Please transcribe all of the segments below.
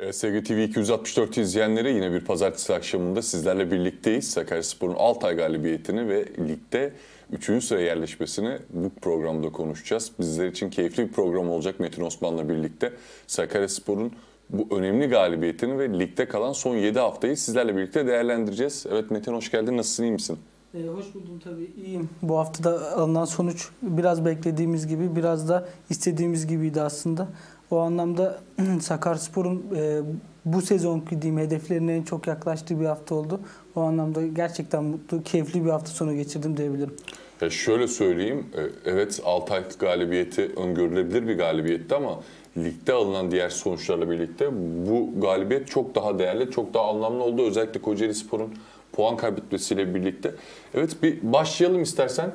Sevgili TV 264 izleyenleri, yine bir pazartesi akşamında sizlerle birlikteyiz. Sakaryaspor'un Altay galibiyetini ve ligde 3. sıraya yerleşmesini bu programda konuşacağız. Bizler için keyifli bir program olacak Metin Osman'la birlikte. Sakaryaspor'un bu önemli galibiyetini ve ligde kalan son 7 haftayı sizlerle birlikte değerlendireceğiz. Evet Metin, hoş geldin. Nasılsın, iyi misin? Hoş buldum tabii. İyiyim. Bu haftada alınan sonuç biraz beklediğimiz gibi, biraz da istediğimiz gibiydi aslında. O anlamda Sakaryaspor'un bu sezonki diyeyim hedeflerine en çok yaklaştığı bir hafta oldu. O anlamda gerçekten mutlu, keyifli bir hafta sonu geçirdim diyebilirim. Ya şöyle söyleyeyim, evet Altay galibiyeti öngörülebilir bir galibiyetti ama ligde alınan diğer sonuçlarla birlikte bu galibiyet çok daha değerli, çok daha anlamlı oldu. Özellikle Kocaelispor'un puan kaybetmesiyle birlikte. Evet, bir başlayalım istersen.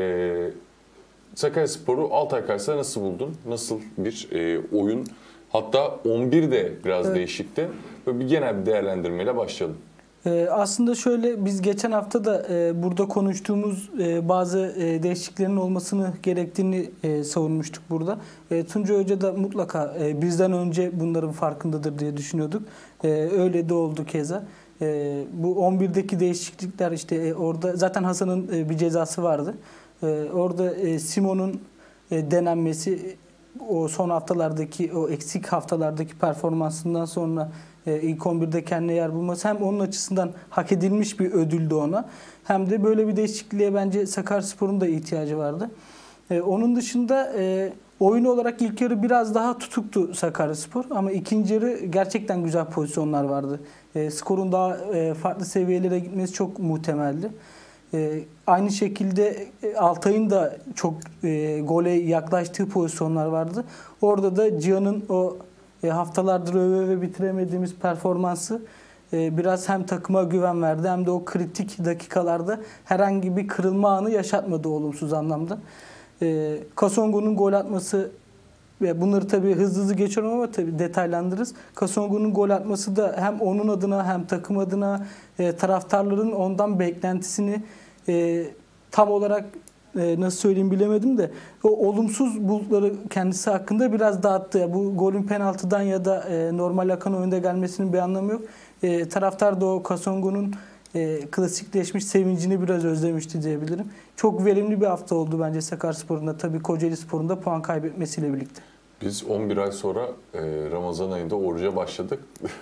Sakaryaspor'u Altay karşısında nasıl buldun? Nasıl bir oyun? Hatta 11 de biraz değişikti. Böyle bir genel bir değerlendirmeyle başlayalım. Aslında şöyle, biz geçen hafta da burada konuştuğumuz bazı değişikliklerin olmasını gerektiğini savunmuştuk burada. Tuncay Hoca da mutlaka bizden önce bunların farkındadır diye düşünüyorduk. Öyle de oldu keza. Bu 11'deki değişiklikler işte orada zaten Hasan'ın bir cezası vardı. Orada Simon'un denenmesi, o son haftalardaki, o eksik haftalardaki performansından sonra ilk 11'de kendine yer bulması hem onun açısından hak edilmiş bir ödüldü ona. Hem de böyle bir değişikliğe bence Sakaryaspor'un da ihtiyacı vardı. Onun dışında oyun olarak ilk yarı biraz daha tutuktu Sakaryaspor ama ikinci yarı gerçekten güzel pozisyonlar vardı. Skorun daha farklı seviyelere gitmesi çok muhtemeldi. Aynı şekilde Altay'ın da çok gole yaklaştığı pozisyonlar vardı. Orada da Cihan'ın o haftalardır öve bitiremediğimiz performansı biraz hem takıma güven verdi hem de o kritik dakikalarda herhangi bir kırılma anı yaşatmadı olumsuz anlamda. Kasongo'nun gol atması, ve bunları tabii hızlı geçiyorum ama tabii detaylandırırız. Kasongo'nun gol atması da hem onun adına hem takım adına taraftarların ondan beklentisini tam olarak nasıl söyleyeyim bilemedim de o olumsuz bulutları kendisi hakkında biraz dağıttı. Bu golün penaltıdan ya da normal akan oyunda gelmesinin bir anlamı yok. Taraftar da o Kasongo'nun klasikleşmiş sevincini biraz özlemişti diyebilirim. Çok verimli bir hafta oldu bence Sakaryaspor'un da, tabii Kocaelispor'un da puan kaybetmesiyle birlikte. Biz 11 ay sonra Ramazan ayında oruca başladık.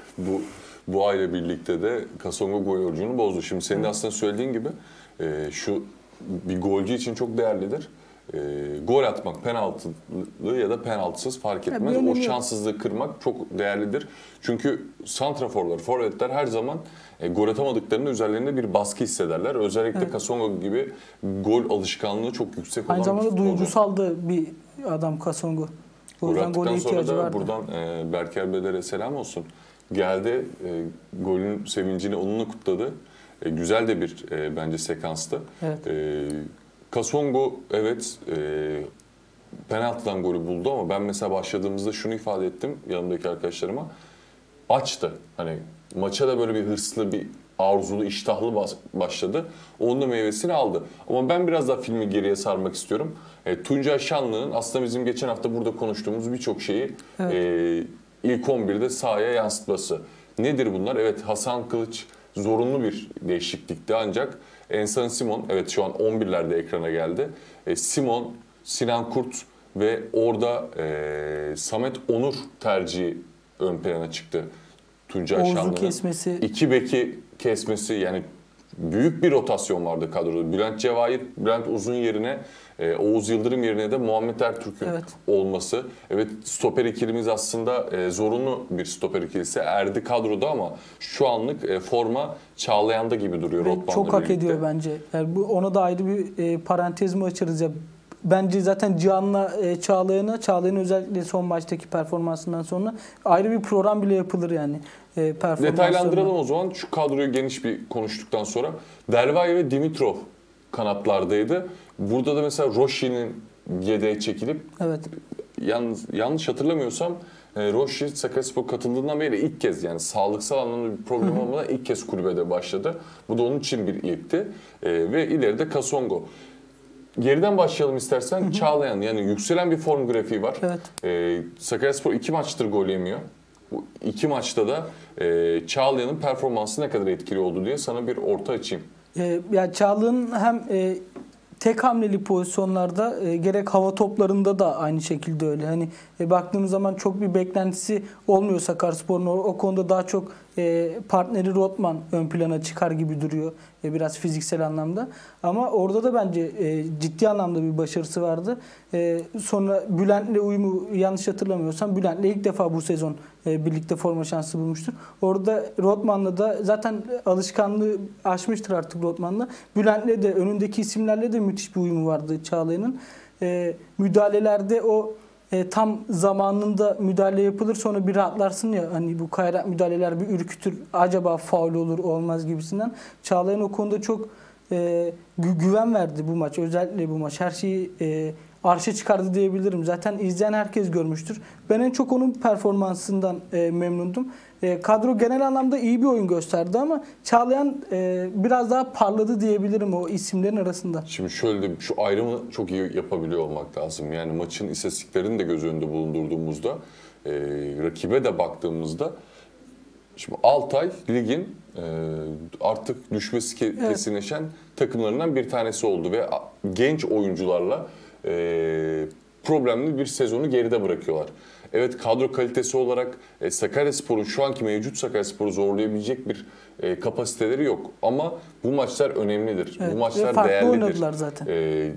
bu ayla birlikte de Kasongo gol orucunu bozdu. Şimdi senin de aslında söylediğin gibi şu bir golcü için çok değerlidir. Gol atmak, penaltılı ya da penaltısız fark etmez. O şanssızlığı kırmak çok değerlidir. Çünkü santraforlar, forvetler her zaman gol atamadıklarında üzerlerinde bir baskı hissederler. Özellikle Kasongo gibi gol alışkanlığı çok yüksek olan aynı zamanda duygusal da bir adam Kasongo. O yüzden gole ihtiyacı vardı. Buradan Berker Beder'e selam olsun. Geldi, golün sevincini onunla kutladı. Güzel de bir bence sekanstı. Evet. Kasongo evet penaltıdan golü buldu ama ben mesela başladığımızda şunu ifade ettim yanımdaki arkadaşlarıma. Açtı. Hani maça da böyle bir hırslı, bir arzulu, iştahlı başladı. Onun da meyvesini aldı. Ama ben biraz daha filmi geriye sarmak istiyorum. Tuncay Şanlı'nın aslında bizim geçen hafta burada konuştuğumuz birçok şeyi ilk 11'de sahaya yansıtması. Nedir bunlar? Evet, Hasan Kılıç zorunlu bir değişiklikti ancak Ensar Simon, evet şu an 11'lerde ekrana geldi. Simon, Sinan Kurt ve orada Samet Onur tercihi ön plana çıktı. Tuncay Şanlı'nın kesmesi. 2 beki kesmesi, yani büyük bir rotasyon vardı kadroda. Bülent Cevahir, Bülent Uzun yerine Oğuz Yıldırım yerine de Muhammed Ertürk'ün olması. Evet, stoper ikilimiz aslında zorunlu bir stoper ikilisi. Erdi kadroda ama şu anlık forma Çağlayan'da gibi duruyor. Çok hak ediyor bence. Yani ona da ayrı bir parantez mi açarız ya. Bence zaten Cihan'la Çağlayan'ın özellikle son maçtaki performansından sonra ayrı bir program bile yapılır yani. Detaylandıralım o zaman. Şu kadroyu geniş bir konuştuktan sonra. Dervay ve Dimitrov kanatlardaydı. Burada da mesela Roşi'nin yedeğe çekilip, yanlış hatırlamıyorsam Roşi Sakaryaspor katıldığından beri ilk kez, yani sağlıksal anlamda bir problem olmadan ilk kez kulübede başladı. Bu da onun için bir ilkti. Ve ileride Kasongo. Geriden başlayalım istersen. Çağlayan, yani yükselen bir form grafiği var. Evet. Sakaryaspor 2 maçtır gol yemiyor. Bu iki maçta da Çağlayan'ın performansı ne kadar etkili oldu diye sana bir orta açayım. Ya Çağla'nın hem tek hamleli pozisyonlarda gerek hava toplarında da aynı şekilde öyle. Hani baktığımız zaman çok bir beklentisi olmuyor Sakaryaspor'un. O konuda daha çok partneri Rotman ön plana çıkar gibi duruyor. Biraz fiziksel anlamda. Ama orada da bence ciddi anlamda bir başarısı vardı. Sonra Bülent'le uyumu, yanlış hatırlamıyorsam Bülent'le ilk defa bu sezon birlikte forma şansı bulmuştur. Orada Rotman'la da zaten alışkanlığı aşmıştır artık Rotman'la. Bülent'le de önündeki isimlerle de müthiş bir uyumu vardı Çağlayan'ın. Müdahalelerde o tam zamanında müdahale yapılır, sonra bir rahatlarsın ya, hani bu kayrak müdahaleler bir ürkütür, acaba faul olur olmaz gibisinden. Çağlayan o konuda çok güven verdi bu maç, özellikle bu maç her şeyi arşa çıkardı diyebilirim. Zaten izleyen herkes görmüştür. Ben en çok onun performansından memnundum. Kadro genel anlamda iyi bir oyun gösterdi ama Çağlayan biraz daha parladı diyebilirim o isimlerin arasında. Şimdi şöyle de şu ayrımı çok iyi yapabiliyor olmak lazım. Yani maçın istatistiklerini de göz önünde bulundurduğumuzda, rakibe de baktığımızda, şimdi Altay ligin artık düşmesi kesinleşen takımlarından bir tanesi oldu ve genç oyuncularla problemli bir sezonu geride bırakıyorlar. Evet, kadro kalitesi olarak Sakaryaspor'un şu anki mevcut Sakaryaspor'u zorlayabilecek bir kapasiteleri yok. Ama bu maçlar önemlidir. Evet, bu maçlar farklı değerlidir. oynadılar zaten.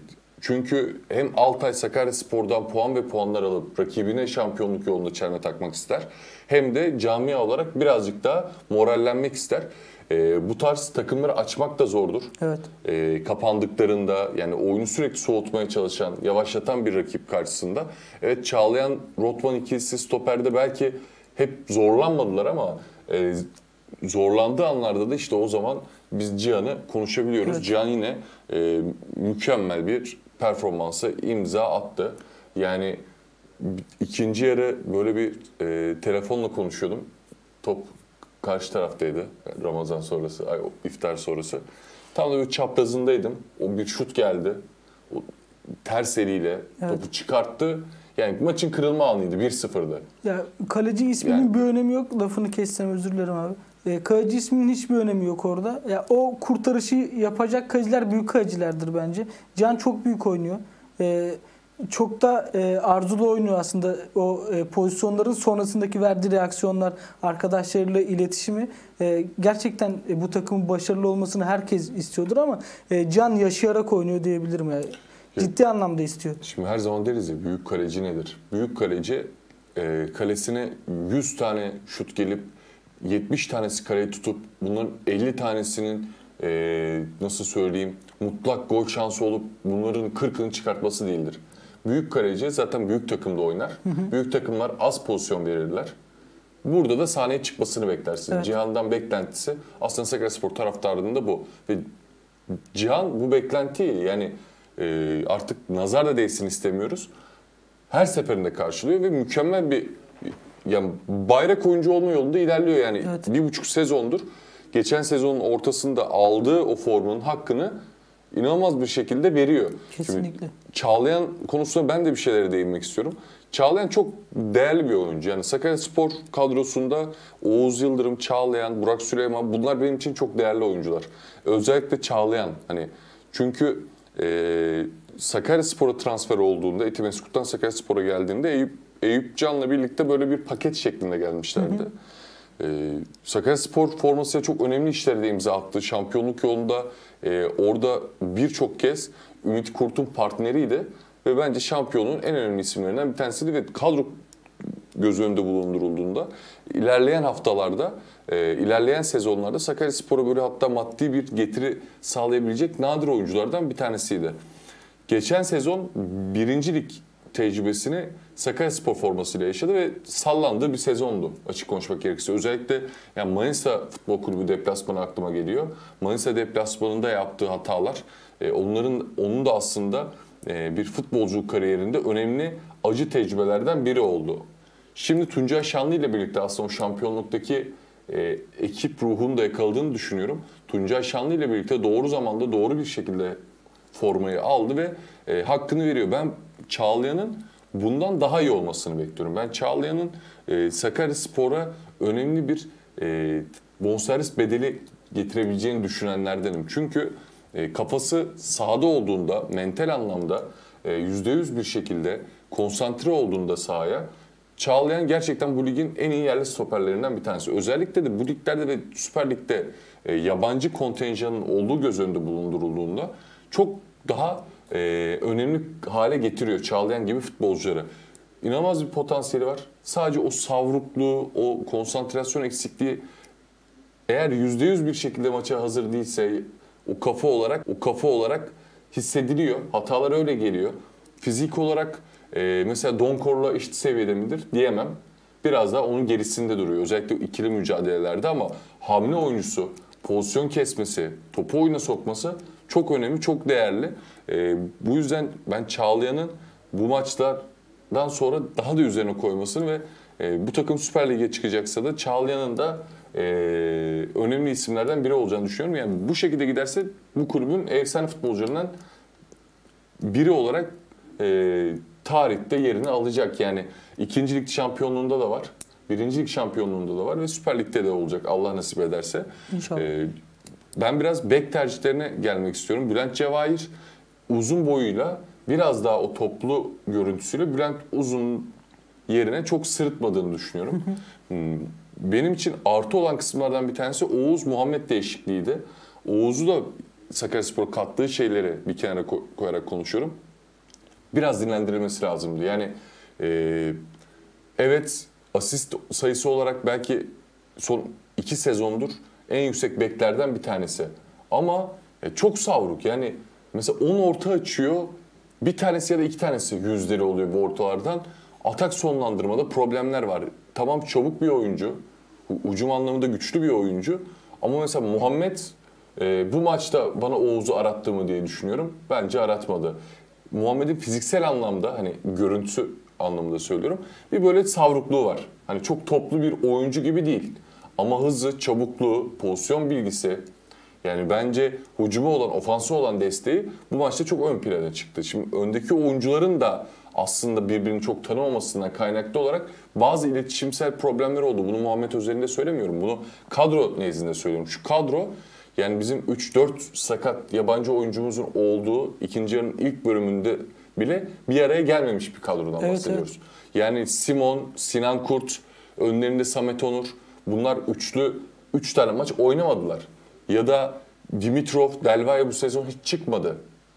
Çünkü hem Altay Sakaryaspor'dan puan ve puanlar alıp rakibine şampiyonluk yolunda çelme takmak ister. Hem de camia olarak birazcık daha morallenmek ister. Bu tarz takımları açmak da zordur. Evet. Kapandıklarında, yani oyunu sürekli soğutmaya çalışan, yavaşlatan bir rakip karşısında. Evet, Çağlayan Rotman ikilisi stoperde belki hep zorlanmadılar ama zorlandığı anlarda da işte o zaman biz Cihan'ı konuşabiliyoruz. Evet. Cihan yine mükemmel bir performansa imza attı. Yani ikinci yarı böyle bir telefonla konuşuyordum. Top karşı taraftaydı Ramazan sonrası, iftar sonrası. Tam da bir çaprazındaydım. O bir şut geldi. O ters eliyle topu çıkarttı. Yani maçın kırılma anıydı. 1-0'dı. Ya kaleci isminin bir önemi yok. Lafını kessem özür dilerim abi. Kaleci isminin hiçbir önemi yok orada. Ya o kurtarışı yapacak kaleciler büyük kalecilerdir bence. Can çok büyük oynuyor. Çok da arzulu oynuyor aslında. O pozisyonların sonrasındaki verdiği reaksiyonlar, arkadaşlarıyla iletişimi, gerçekten bu takımın başarılı olmasını herkes istiyordur ama Can yaşayarak oynuyor diyebilirim. Yani. Ciddi anlamda istiyor. Şimdi her zaman deriz ya, büyük kaleci nedir? Büyük kaleci kalesine 100 tane şut gelip 70 tanesi kaleyi tutup bunların 50 tanesinin nasıl söyleyeyim mutlak gol şansı olup bunların 40'ını çıkartması değildir. Büyük kaleci zaten büyük takımda oynar. Büyük takımlar az pozisyon verirler. Burada da sahneye çıkmasını beklersin. Evet. Cihan'dan beklentisi aslında Sakaryaspor taraftarının da bu. Ve Cihan bu beklentiyi, yani artık nazar da değsin istemiyoruz, her seferinde karşılıyor ve mükemmel bir, yani bayrak oyuncu olma yolunda ilerliyor yani. Evet. 1,5 sezondur. Geçen sezonun ortasında aldığı o formunun hakkını inanılmaz bir şekilde veriyor. Kesinlikle. Şimdi Çağlayan konusunda ben de bir şeylere değinmek istiyorum. Çağlayan çok değerli bir oyuncu. Yani Sakaryaspor kadrosunda Oğuz Yıldırım, Çağlayan, Burak Süleyman, bunlar benim için çok değerli oyuncular. Özellikle Çağlayan, hani çünkü Sakaryaspor'a transfer olduğunda, Etimeskut'tan Sakaryaspor'a geldiğinde Eyüp Can'la birlikte böyle bir paket şeklinde gelmişlerdi. Sakaryaspor formasıyla çok önemli işlere de imza attı. Şampiyonluk yolunda orada birçok kez Ümit Kurt'un partneriydi. Ve bence şampiyonun en önemli isimlerinden bir tanesiydi ve kadro göz önünde bulundurulduğunda ilerleyen haftalarda, ilerleyen sezonlarda Sakaryaspor'a böyle hatta maddi bir getiri sağlayabilecek nadir oyunculardan bir tanesiydi. Geçen sezon 1. Lig tecrübesini Sakaryaspor formasıyla yaşadı ve sallandığı bir sezondu açık konuşmak gerekirse. Özellikle yani Manisa Futbol Kulübü deplasmanı aklıma geliyor. Manisa deplasmanında yaptığı hatalar, onun da aslında bir futbolculuk kariyerinde önemli acı tecrübelerden biri oldu. Şimdi Tuncay Şanlı ile birlikte aslında o şampiyonluktaki ekip ruhunu da yakaladığını düşünüyorum. Tuncay Şanlı ile birlikte doğru zamanda doğru bir şekilde formayı aldı ve hakkını veriyor. Ben Çağlayan'ın bundan daha iyi olmasını bekliyorum. Ben Çağlayan'ın Sakaryaspor'a önemli bir bonservis bedeli getirebileceğini düşünenlerdenim. Çünkü kafası sahada olduğunda, mental anlamda %100 bir şekilde konsantre olduğunda sahaya, Çağlayan gerçekten bu ligin en iyi yerli stoperlerinden bir tanesi. Özellikle de bu liglerde ve Süper Lig'de yabancı kontenjanın olduğu göz önünde bulundurulduğunda çok daha önemli hale getiriyor Çağlayan gibi futbolcuları. İnanılmaz bir potansiyeli var. Sadece o savrukluğu, o konsantrasyon eksikliği eğer %100 bir şekilde maça hazır değilse o kafa olarak hissediliyor. Hatalar öyle geliyor. Fizik olarak mesela Donkor'la eşit seviyede midir diyemem. Biraz daha onun gerisinde duruyor. Özellikle ikili mücadelelerde ama hamle oyuncusu, pozisyon kesmesi, topu oyuna sokması çok önemli, çok değerli. Bu yüzden ben Çağlayan'ın bu maçlardan sonra daha da üzerine koymasını ve bu takım Süper Lig'e çıkacaksa da Çağlayan'ın da önemli isimlerden biri olacağını düşünüyorum. Yani bu şekilde giderse bu kulübün efsane futbolcularından biri olarak tarihte yerini alacak. Yani 2. Lig şampiyonluğunda da var. 1. Lig şampiyonluğunda da var ve Süper Lig'de de olacak Allah nasip ederse. İnşallah. Ben biraz bek tercihlerine gelmek istiyorum. Bülent Cevahir uzun boyuyla biraz daha o toplu görüntüsüyle Bülent Uzun yerine çok sırıtmadığını düşünüyorum. Benim için artı olan kısımlardan bir tanesi Oğuz Muhammed değişikliğiydi. Oğuz'u da Sakaryaspor kattığı şeyleri bir kenara koyarak konuşuyorum. Biraz dinlendirilmesi lazımdı. Yani evet asist sayısı olarak belki son 2 sezondur en yüksek beklerden bir tanesi. Ama çok savruk. Yani mesela 10 orta açıyor. Bir tanesi ya da 2 tanesi yüzleri oluyor bu ortalardan. Atak sonlandırmada problemler var. Tamam çabuk bir oyuncu. Hücum anlamında güçlü bir oyuncu. Ama mesela Muhammed bu maçta bana Oğuz'u arattı mı diye düşünüyorum. Bence aratmadı. Muhammed'in fiziksel anlamda hani görüntüsü anlamında söylüyorum. Bir böyle savrukluğu var. Hani çok toplu bir oyuncu gibi değil. Ama hızı, çabukluğu, pozisyon bilgisi yani bence hücuma olan, ofansa olan desteği bu maçta çok ön plana çıktı. Şimdi öndeki oyuncuların da aslında birbirini çok tanımamasından kaynaklı olarak bazı iletişimsel problemler oldu. Bunu Muhammed özelinde söylemiyorum. Bunu kadro nezdinde söylüyorum. Şu kadro yani bizim 3-4 sakat yabancı oyuncumuzun olduğu ikinci yarının ilk bölümünde bile bir araya gelmemiş bir kadrodan bahsediyoruz. Evet. Yani Simon, Sinan Kurt, önlerinde Samet Onur bunlar üçlü 3 tane maç oynamadılar. Ya da Dimitrov, Delvaya bu sezon hiç çıkmadı.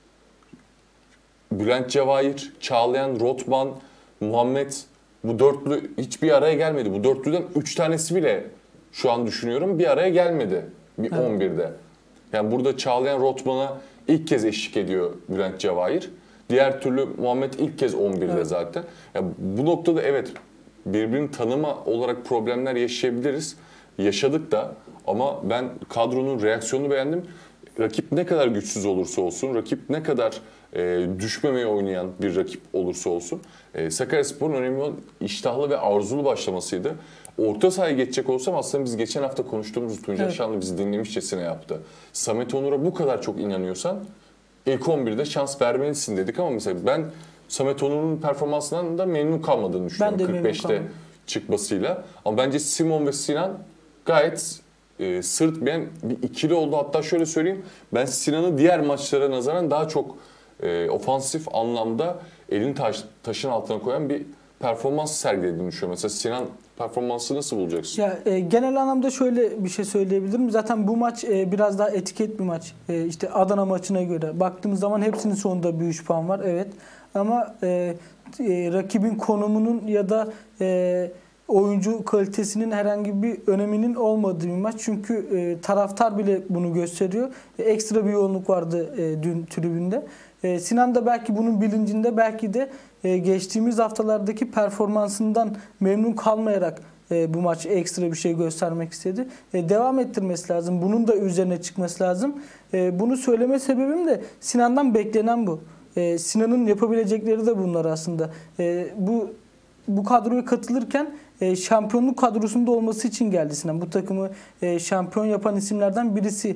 Bülent Cevahir, Çağlayan, Rotman, Muhammed bu dörtlü hiçbir araya gelmedi. Bu dörtlüden 3 tanesi bile şu an düşünüyorum bir araya gelmedi. Bir evet. 11'de. Yani burada Çağlayan Rotman'a ilk kez eşlik ediyor Bülent Cevahir. Diğer türlü Muhammed ilk kez 11'de evet. Zaten. Yani bu noktada evet birbirini tanıma olarak problemler yaşayabiliriz. Yaşadık da ama ben kadronun reaksiyonunu beğendim. Rakip ne kadar güçsüz olursa olsun, rakip ne kadar düşmemeye oynayan bir rakip olursa olsun Sakaryaspor'un önemli olan iştahlı ve arzulu başlamasıydı. Orta sahaya geçecek olsam aslında biz geçen hafta konuştuğumuz Tuncay evet. Şanlı bizi dinlemişçesine yaptı. Samet Onur'a bu kadar çok inanıyorsan ilk 11'de şans vermelisin dedik ama mesela ben Samet Onur'un performansından da memnun kalmadığını düşünüyorum 45'te çıkmasıyla. Ama bence Simon ve Sinan gayet sırıtmayan bir ikili oldu. Hatta şöyle söyleyeyim ben Sinan'ı diğer maçlara nazaran daha çok ofansif anlamda elini taşın altına koyan bir performans sergilediğini düşünüyorum. Mesela Sinan performansı nasıl bulacaksın? Ya genel anlamda şöyle bir şey söyleyebilirim. Zaten bu maç biraz daha etiket bir maç. İşte Adana maçına göre baktığımız zaman hepsinin sonunda bir 3 puan var. Evet. Ama rakibin konumunun ya da oyuncu kalitesinin herhangi bir öneminin olmadığı bir maç. Çünkü taraftar bile bunu gösteriyor. Ekstra bir yoğunluk vardı dün tribünde. Sinan da belki bunun bilincinde belki de geçtiğimiz haftalardaki performansından memnun kalmayarak bu maç ekstra bir şey göstermek istedi. Devam ettirmesi lazım. Bunun da üzerine çıkması lazım. Bunu söyleme sebebim de Sinan'dan beklenen bu. Sinan'ın yapabilecekleri de bunlar aslında. Bu kadroya katılırken şampiyonluk kadrosunda olması için geldi Sinan. Bu takımı şampiyon yapan isimlerden birisi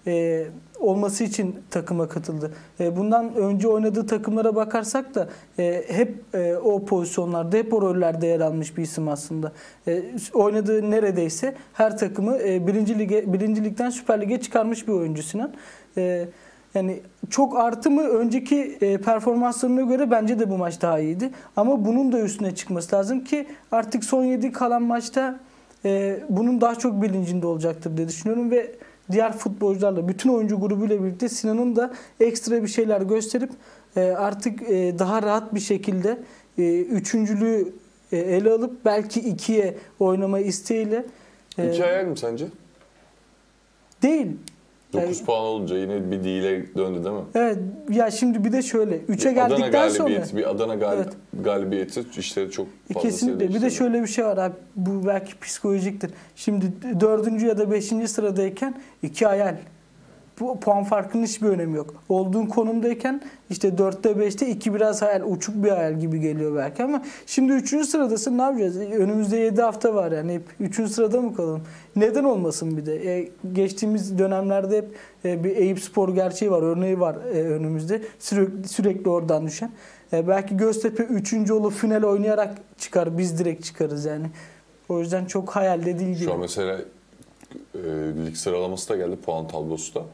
olması için takıma katıldı. Bundan önce oynadığı takımlara bakarsak da hep o pozisyonlarda, hep o rollerde yer almış bir isim aslında. Oynadığı neredeyse her takımı birinci ligden Süper Lig'e çıkarmış bir oyuncu Sinan. Yani çok artı mı önceki performanslarına göre bence de bu maç daha iyiydi. Ama bunun da üstüne çıkması lazım ki artık son 7 kalan maçta bunun daha çok bilincinde olacaktır diye düşünüyorum ve diğer futbolcularla, bütün oyuncu grubuyla birlikte Sinan'ın da ekstra bir şeyler gösterip artık daha rahat bir şekilde üçüncülüğü ele alıp belki ikiye oynama isteğiyle. 2 hayal mi sence? Değil. 9 puan olunca yine bir deal'e döndü değil mi? Evet. Ya şimdi bir de şöyle 3'e geldikten sonra. Bir Adana Evet. galibiyeti işleri çok fazla Kesinlikle. Bir de şöyle bir şey var abi. Bu belki psikolojiktir. Şimdi 4. ya da 5. sıradayken 2 hayal. Bu puan farkının hiçbir önemi yok. Olduğun konumdayken işte 4'te 5'te 2 biraz hayal, uçuk bir hayal gibi geliyor belki ama şimdi 3. sıradasın, ne yapacağız? Önümüzde 7 hafta var yani, hep 3. sırada mı kalalım? Neden olmasın bir de? Geçtiğimiz dönemlerde hep bir Eyüpspor gerçeği var, örneği var önümüzde. Sürekli oradan düşen. Belki Göztepe 3. olup final oynayarak çıkar, biz direkt çıkarız yani. O yüzden çok hayal de değil. Şu an mesela lig sıralaması da geldi, puan tablosu da.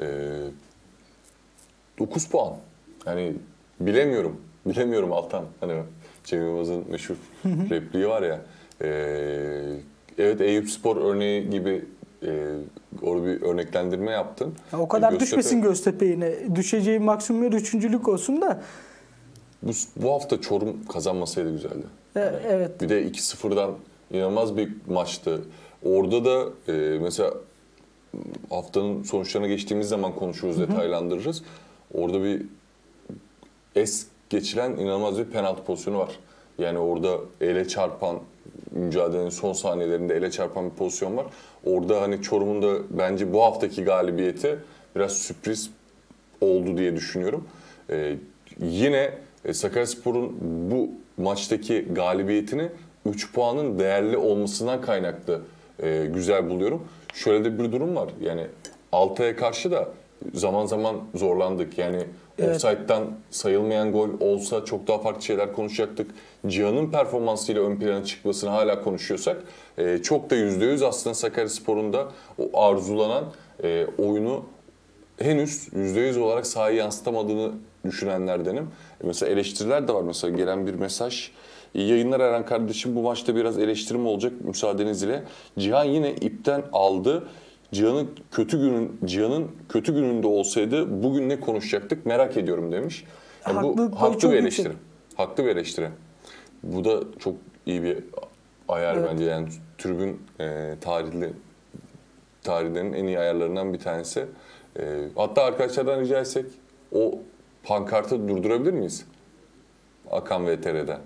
9 puan. Yani bilemiyorum Altan. Hani Cem Yılmaz'ın meşhur repliği var ya. Evet, Eyüpspor örneği gibi orada bir örneklendirme yaptın. Ya o kadar düşmesin Göztepe yine. Düşeceği maksimum yer 3.lük olsun da. Bu hafta Çorum kazanmasaydı güzeldi. Evet. Bir de 2-0'dan inanılmaz bir maçtı. Orada da mesela haftanın sonuçlarına geçtiğimiz zaman konuşuruz, detaylandırırız. Orada bir geçilen inanılmaz bir penaltı pozisyonu var. Yani orada ele çarpan, mücadelenin son saniyelerinde ele çarpan bir pozisyon var. Orada hani Çorum'un da bence bu haftaki galibiyeti biraz sürpriz oldu diye düşünüyorum. Yine Sakaryaspor'un bu maçtaki galibiyetini 3 puanın değerli olmasından kaynaklı güzel buluyorum. Şöyle de bir durum var. Yani Altay'a karşı da zaman zaman zorlandık. Yani offside'dan sayılmayan gol olsa çok daha farklı şeyler konuşacaktık. Cihan'ın performansıyla ön plana çıkmasını hala konuşuyorsak çok da %100 aslında Sakaryaspor'un da o arzulanan oyunu henüz %100 olarak sahaya yansıtamadığını düşünenlerdenim. Mesela eleştiriler de var. Mesela gelen bir mesaj. İyi yayınlar Eren kardeşim. Bu maçta biraz eleştirim olacak müsaadeniz ile. Cihan yine ipten aldı. Cihan'ın kötü gününde olsaydı bugün ne konuşacaktık merak ediyorum demiş. Yani bu haklı bir eleştiri. Haklı bir eleştiri. Bu da çok iyi bir ayar bence. Yani tribün tarihlerinin en iyi ayarlarından bir tanesi. Hatta arkadaşlardan rica etsek o pankartı durdurabilir miyiz? Akan VTR'den.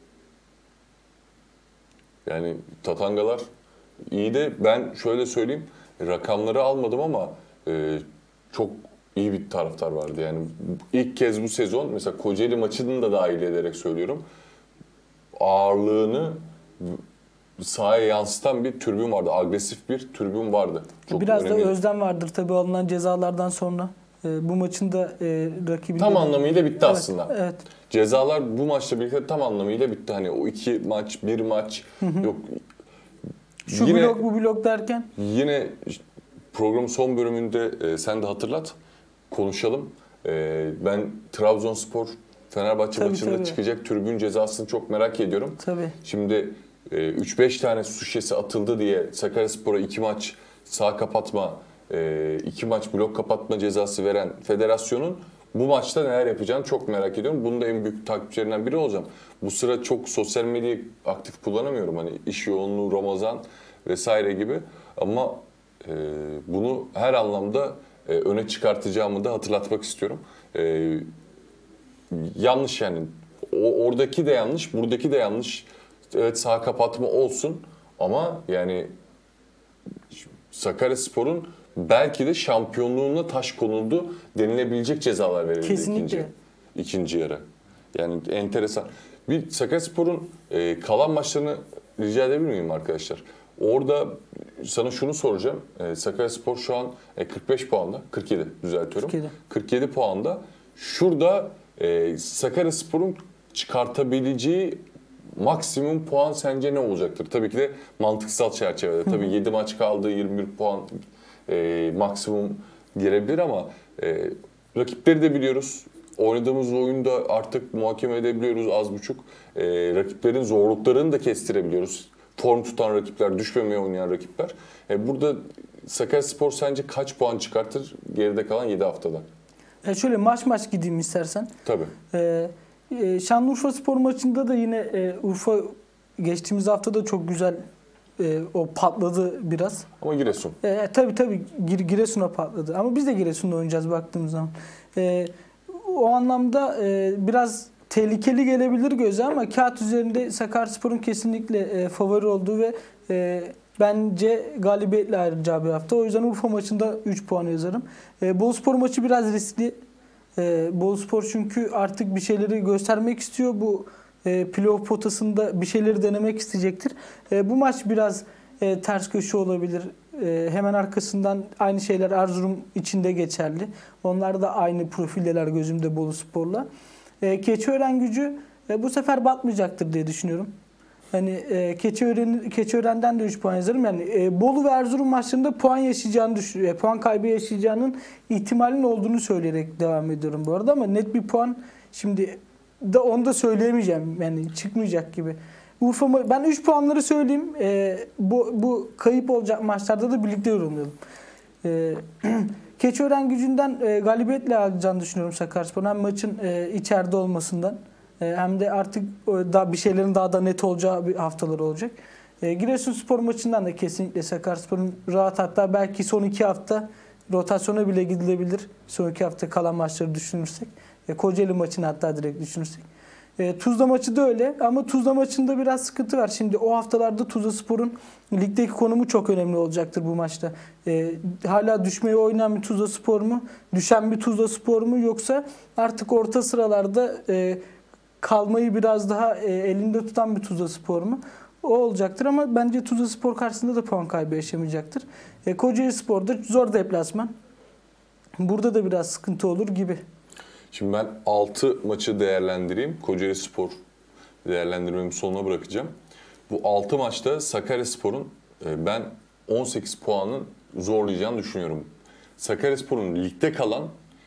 Yani Tatangalar iyi de ben şöyle söyleyeyim, rakamları almadım ama çok iyi bir taraftar vardı. Yani ilk kez bu sezon mesela Kocaeli maçını da dahil ederek söylüyorum, ağırlığını sahaya yansıtan bir tribün vardı. Agresif bir tribün vardı. Çok biraz önemli. da özlem vardır tabii alınan cezalardan sonra. Bu maçın da rakibinde... Tam anlamıyla bitti aslında. Evet. Cezalar bu maçla birlikte tam anlamıyla bitti. Hani o 2 maç, 1 maç yok. Şu yine, blok bu blok derken? Yine programın son bölümünde sen de hatırlat, konuşalım. Ben Trabzonspor Fenerbahçe maçında çıkacak tribün cezasını çok merak ediyorum. Tabii. Şimdi 3-5 tane su şişesi atıldı diye Sakaryaspor'a 2 maç sağ kapatma, 2 maç blok kapatma cezası veren federasyonun bu maçta neler yapacağını çok merak ediyorum. Bunun da en büyük takipçilerinden biri olacağım. Bu sıra çok sosyal medyayı aktif kullanamıyorum. Hani iş yoğunluğu, Ramazan vesaire gibi. Ama bunu her anlamda öne çıkartacağımı da hatırlatmak istiyorum. Yanlış yani. Oradaki de yanlış, buradaki de yanlış. Evet, sağ kapatma olsun ama yani Sakaryaspor'un belki de şampiyonluğuna taş konuldu denilebilecek cezalar verildi. Kesinlikle. İkinci yarı. Yani enteresan. Bir Sakaryaspor'un kalan maçlarını rica edebilir miyim arkadaşlar? orada sana şunu soracağım. Sakaryaspor şu an 45 puanda, 47 düzeltiyorum. 47 puanda. Şurada Sakaryaspor'un çıkartabileceği maksimum puan sence ne olacaktır? Tabii ki de mantıksal çerçevede. Tabii 7 maç kaldı, 21 puan maksimum girebilir ama rakipleri de biliyoruz. Oynadığımız oyunda artık muhakeme edebiliyoruz az buçuk. Rakiplerin zorluklarını da kestirebiliyoruz. Form tutan rakipler, düşmemeye oynayan rakipler. Burada Sakaryaspor sence kaç puan çıkartır geride kalan 7 haftada? Şöyle maç gideyim istersen. Tabii. Şanlıurfaspor maçında da yine Urfa geçtiğimiz hafta da çok güzel o patladı biraz. Ama Giresun. Tabii Giresun'a patladı. Ama biz de Giresun'da oynayacağız baktığımız zaman. O anlamda biraz tehlikeli gelebilir göze ama kağıt üzerinde Sakaryaspor'un kesinlikle favori olduğu ve bence galibiyetle ayrılacağı bir hafta. O yüzden Urfa maçında 3 puan yazarım. Boluspor maçı biraz riskli. Boluspor çünkü artık bir şeyleri göstermek istiyor. Bu playoff potasında bir şeyleri denemek isteyecektir. Bu maç biraz ters köşe olabilir. Hemen arkasından aynı şeyler Erzurum için de geçerli. Onlar da aynı profildeler gözümde Boluspor'la. Keçiören bu sefer batmayacaktır diye düşünüyorum. Hani Keçiören'den de 3 puan yazarım. Yani Bolu ve Erzurum maçlarında puan kaybı yaşayacağının ihtimalinin olduğunu söyleyerek devam ediyorum bu arada ama net bir puan şimdi de onu da söyleyemeyeceğim. Yani çıkmayacak gibi. Ben 3 puanları söyleyeyim. Bu kayıp olacak maçlarda da birlikte yorumlayalım. Keçiören galibiyetle alacağını düşünüyorum Sakaryaspor'un. Hem maçın içeride olmasından hem de artık bir şeylerin daha da net olacağı bir haftalar olacak. Giresunspor maçından da kesinlikle Sakaryaspor'un rahat, hatta belki son 2 hafta rotasyona bile gidilebilir. Son 2 hafta kalan maçları düşünürsek. Kocaeli maçını hatta direkt düşünürsek. Tuzla maçı da öyle ama Tuzla maçında biraz sıkıntı var. Şimdi o haftalarda Tuzlaspor'un ligdeki konumu çok önemli olacaktır bu maçta. Hala düşmeye oynayan bir Tuzlaspor mu? Düşen bir Tuzlaspor mu? Yoksa artık orta sıralarda kalmayı biraz daha elinde tutan bir Tuzlaspor mu? O olacaktır ama bence Tuzlaspor karşısında da puan kaybı yaşamayacaktır. Kocaelispor'da zor deplasman. Burada da biraz sıkıntı olur gibi. Şimdi ben 6 maçı değerlendireyim. Kocaelispor değerlendirmemi sonuna bırakacağım. Bu 6 maçta Sakaryaspor'un ben 18 puanın zorlayacağını düşünüyorum. Sakaryaspor'un ligde kalan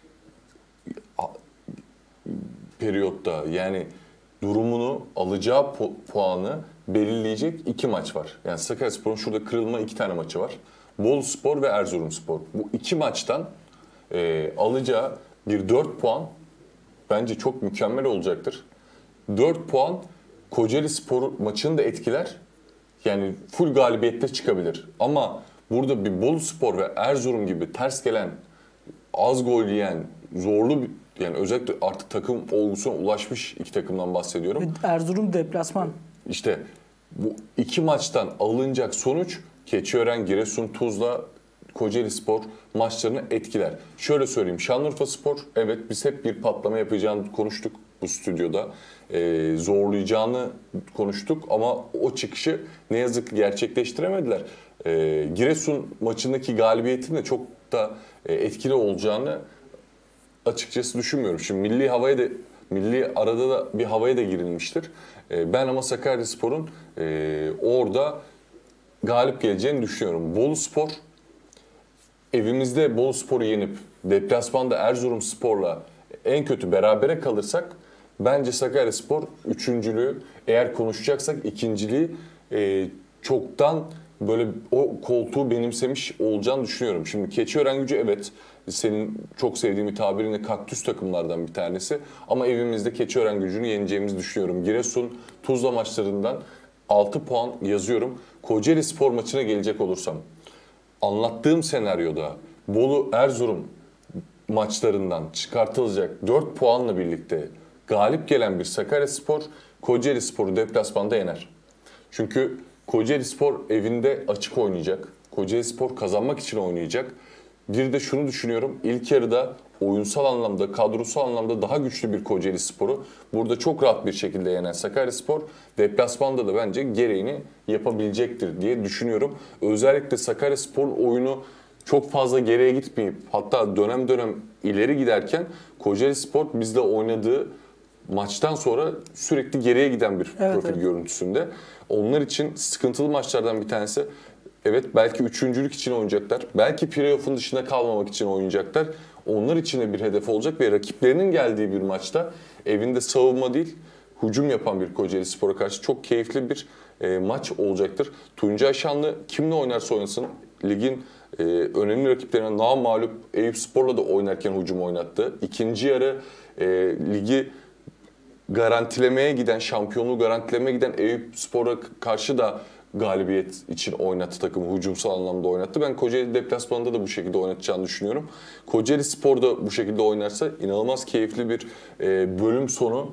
periyotta yani durumunu, alacağı puanı belirleyecek 2 maç var. Yani Sakaryaspor'un şurada kırılma 2 tane maçı var. Boluspor ve Erzurumspor. Bu 2 maçtan alacağı bir 4 puan bence çok mükemmel olacaktır. 4 puan Kocaelispor maçını da etkiler. Yani full galibiyette çıkabilir. Ama burada bir Boluspor ve Erzurum gibi ters gelen, az gol yiyen, zorlu yani özellikle artık takım olgusuna ulaşmış 2 takımdan bahsediyorum. Erzurum deplasman. İşte bu 2 maçtan alınacak sonuç Keçiören, Giresun, Tuzla, Kocaelispor maçlarını etkiler. Şöyle söyleyeyim, Şanlıurfaspor evet biz hep bir patlama yapacağını konuştuk bu stüdyoda. Zorlayacağını konuştuk ama o çıkışı ne yazık ki gerçekleştiremediler. Giresun maçındaki galibiyetin de çok da etkili olacağını açıkçası düşünmüyorum. Şimdi milli arada da bir havaya da girilmiştir. Ben ama Sakaryaspor'un orada galip geleceğini düşünüyorum. Boluspor evimizde Boluspor'u yenip deplasmanda Erzurumspor'la en kötü berabere kalırsak bence Sakaryaspor üçüncülüğü, eğer konuşacaksak ikinciliği çoktan böyle o koltuğu benimsemiş olacağını düşünüyorum. Şimdi Keçiören evet senin çok sevdiğin bir tabirinle kaktüs takımlardan bir tanesi ama evimizde Keçiören yeneceğimizi düşünüyorum. Giresun, Tuzla maçlarından 6 puan yazıyorum. Kocaelispor maçına gelecek olursam anlattığım senaryoda Bolu Erzurum maçlarından çıkartılacak 4 puanla birlikte galip gelen bir Sakaryaspor Kocaelispor'u deplasmanda yener. Çünkü Kocaelispor evinde açık oynayacak. Kocaelispor kazanmak için oynayacak. bir de şunu düşünüyorum. İlk yarıda oyunsal anlamda, kadrosal anlamda daha güçlü bir Kocaelispor'u burada çok rahat bir şekilde yenen Sakaryaspor deplasmanda da bence gereğini yapabilecektir diye düşünüyorum. Özellikle Sakaryaspor'un oyunu çok fazla geriye gitmeyip hatta dönem dönem ileri giderken Kocaelispor bizle oynadığı maçtan sonra sürekli geriye giden bir profil görüntüsünde. Onlar için sıkıntılı maçlardan bir tanesi. Evet, belki üçüncülük için oynayacaklar. Belki playoff'un dışında kalmamak için oynayacaklar. Onlar için de bir hedef olacak ve rakiplerinin geldiği bir maçta evinde savunma değil, hücum yapan bir Kocaelispor'a karşı çok keyifli bir maç olacaktır. Tuncay Şanlı kimle oynarsa oynasın ligin önemli rakiplerine namağlup Eyüpspor'la da oynarken hücum oynattı. İkinci yarı ligi garantilemeye giden, şampiyonluğu garantilemeye giden Eyüpspor'a karşı da galibiyet için oynattı takımı. Hücumsal anlamda oynattı. Ben Kocaeli deplasmanında da bu şekilde oynatacağını düşünüyorum. Kocaeli Spor da bu şekilde oynarsa inanılmaz keyifli bir bölüm sonu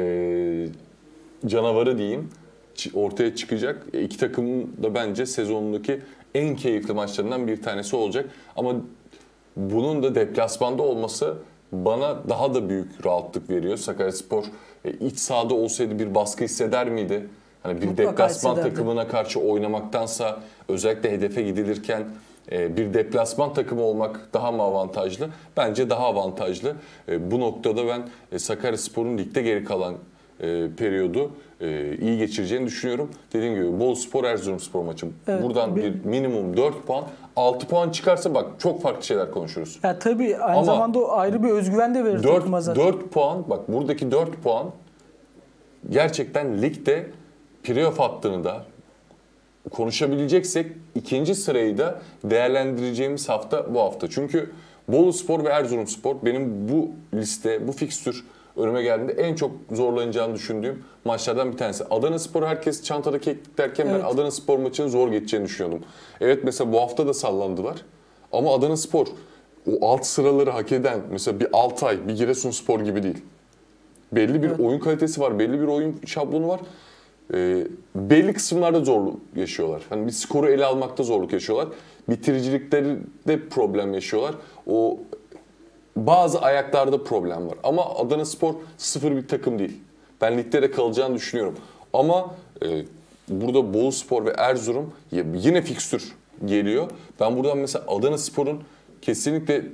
canavarı diyeyim ortaya çıkacak. İki takım da bence sezonundaki en keyifli maçlarından bir tanesi olacak. Ama bunun da deplasmanda olması bana daha da büyük rahatlık veriyor. Sakaryaspor iç sahada olsaydı bir baskı hisseder miydi? Hani bir Mutlaka deplasman hissederdi. takımına karşı oynamaktansa özellikle hedefe gidilirken bir deplasman takımı olmak daha mı avantajlı? Bence daha avantajlı. Bu noktada ben Sakaryaspor'un ligde geri kalan periyodu iyi geçireceğini düşünüyorum. Dediğim gibi Boluspor Erzurumspor maçı. Evet, buradan bir minimum 4 puan, 6 puan çıkarsa bak çok farklı şeyler konuşuruz. Ya tabii aynı Ama zamanda o ayrı bir özgüven de verir takıma zaten. 4 puan, bak buradaki 4 puan gerçekten ligde playoff hattını da konuşabileceksek ikinci sırayı da değerlendireceğimiz hafta bu hafta. Çünkü Boluspor ve Erzurumspor benim bu liste, bu fikstür önüme geldiğinde en çok zorlanacağını düşündüğüm maçlardan bir tanesi. Adanaspor herkes çantada keklik derken Evet. ben Adanaspor maçının zor geçeceğini düşünüyordum. Evet, mesela bu hafta da sallandılar. Ama Adanaspor o alt sıraları hak eden mesela bir Altay, bir Giresunspor gibi değil. Belli bir oyun kalitesi var, belli bir oyun şablonu var. Belli kısımlarda zorluk yaşıyorlar. Hani bir skoru ele almakta zorluk yaşıyorlar. Bitiriciliklerinde problem yaşıyorlar. O bazı ayaklarda problem var. Ama Adanaspor sıfır bir takım değil. Ben ligde de kalacağını düşünüyorum. Ama burada Boluspor ve Erzurum yine fikstür geliyor. Ben buradan mesela Adanaspor'un kesinlikle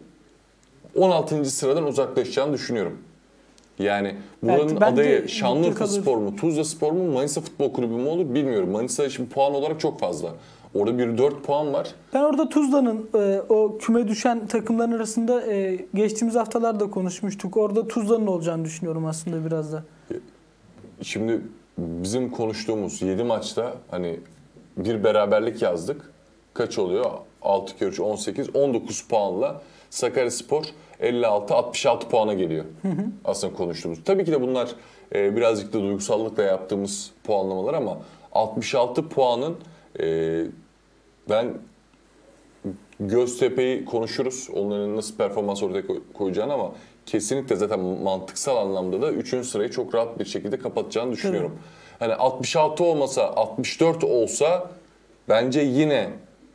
16. sıradan uzaklaşacağını düşünüyorum. Yani buranın Evet, bence adayı Şanlıurfa kalır. Spor mu, Tuzla Spor mu, Manisa Futbol Kulübü mü olur bilmiyorum. Manisa şimdi puan olarak çok fazla. Orada bir 4 puan var. Ben orada Tuzla'nın o küme düşen takımların arasında geçtiğimiz haftalarda konuşmuştuk. Orada Tuzla'nın olacağını düşünüyorum aslında biraz da. Şimdi bizim konuştuğumuz 7 maçta hani bir beraberlik yazdık. Kaç oluyor? 6 kere 3, 18, 19 puanla Sakaryaspor 56-66 puana geliyor. Aslında konuştuğumuz. Tabii ki de bunlar birazcık da duygusallıkla yaptığımız puanlamalar ama 66 puanın ben Göztepe'yi konuşuruz. Onların nasıl performans ortaya koyacağını ama kesinlikle zaten mantıksal anlamda da 3. sırayı çok rahat bir şekilde kapatacağını düşünüyorum. Hani 66 olmasa 64 olsa bence yine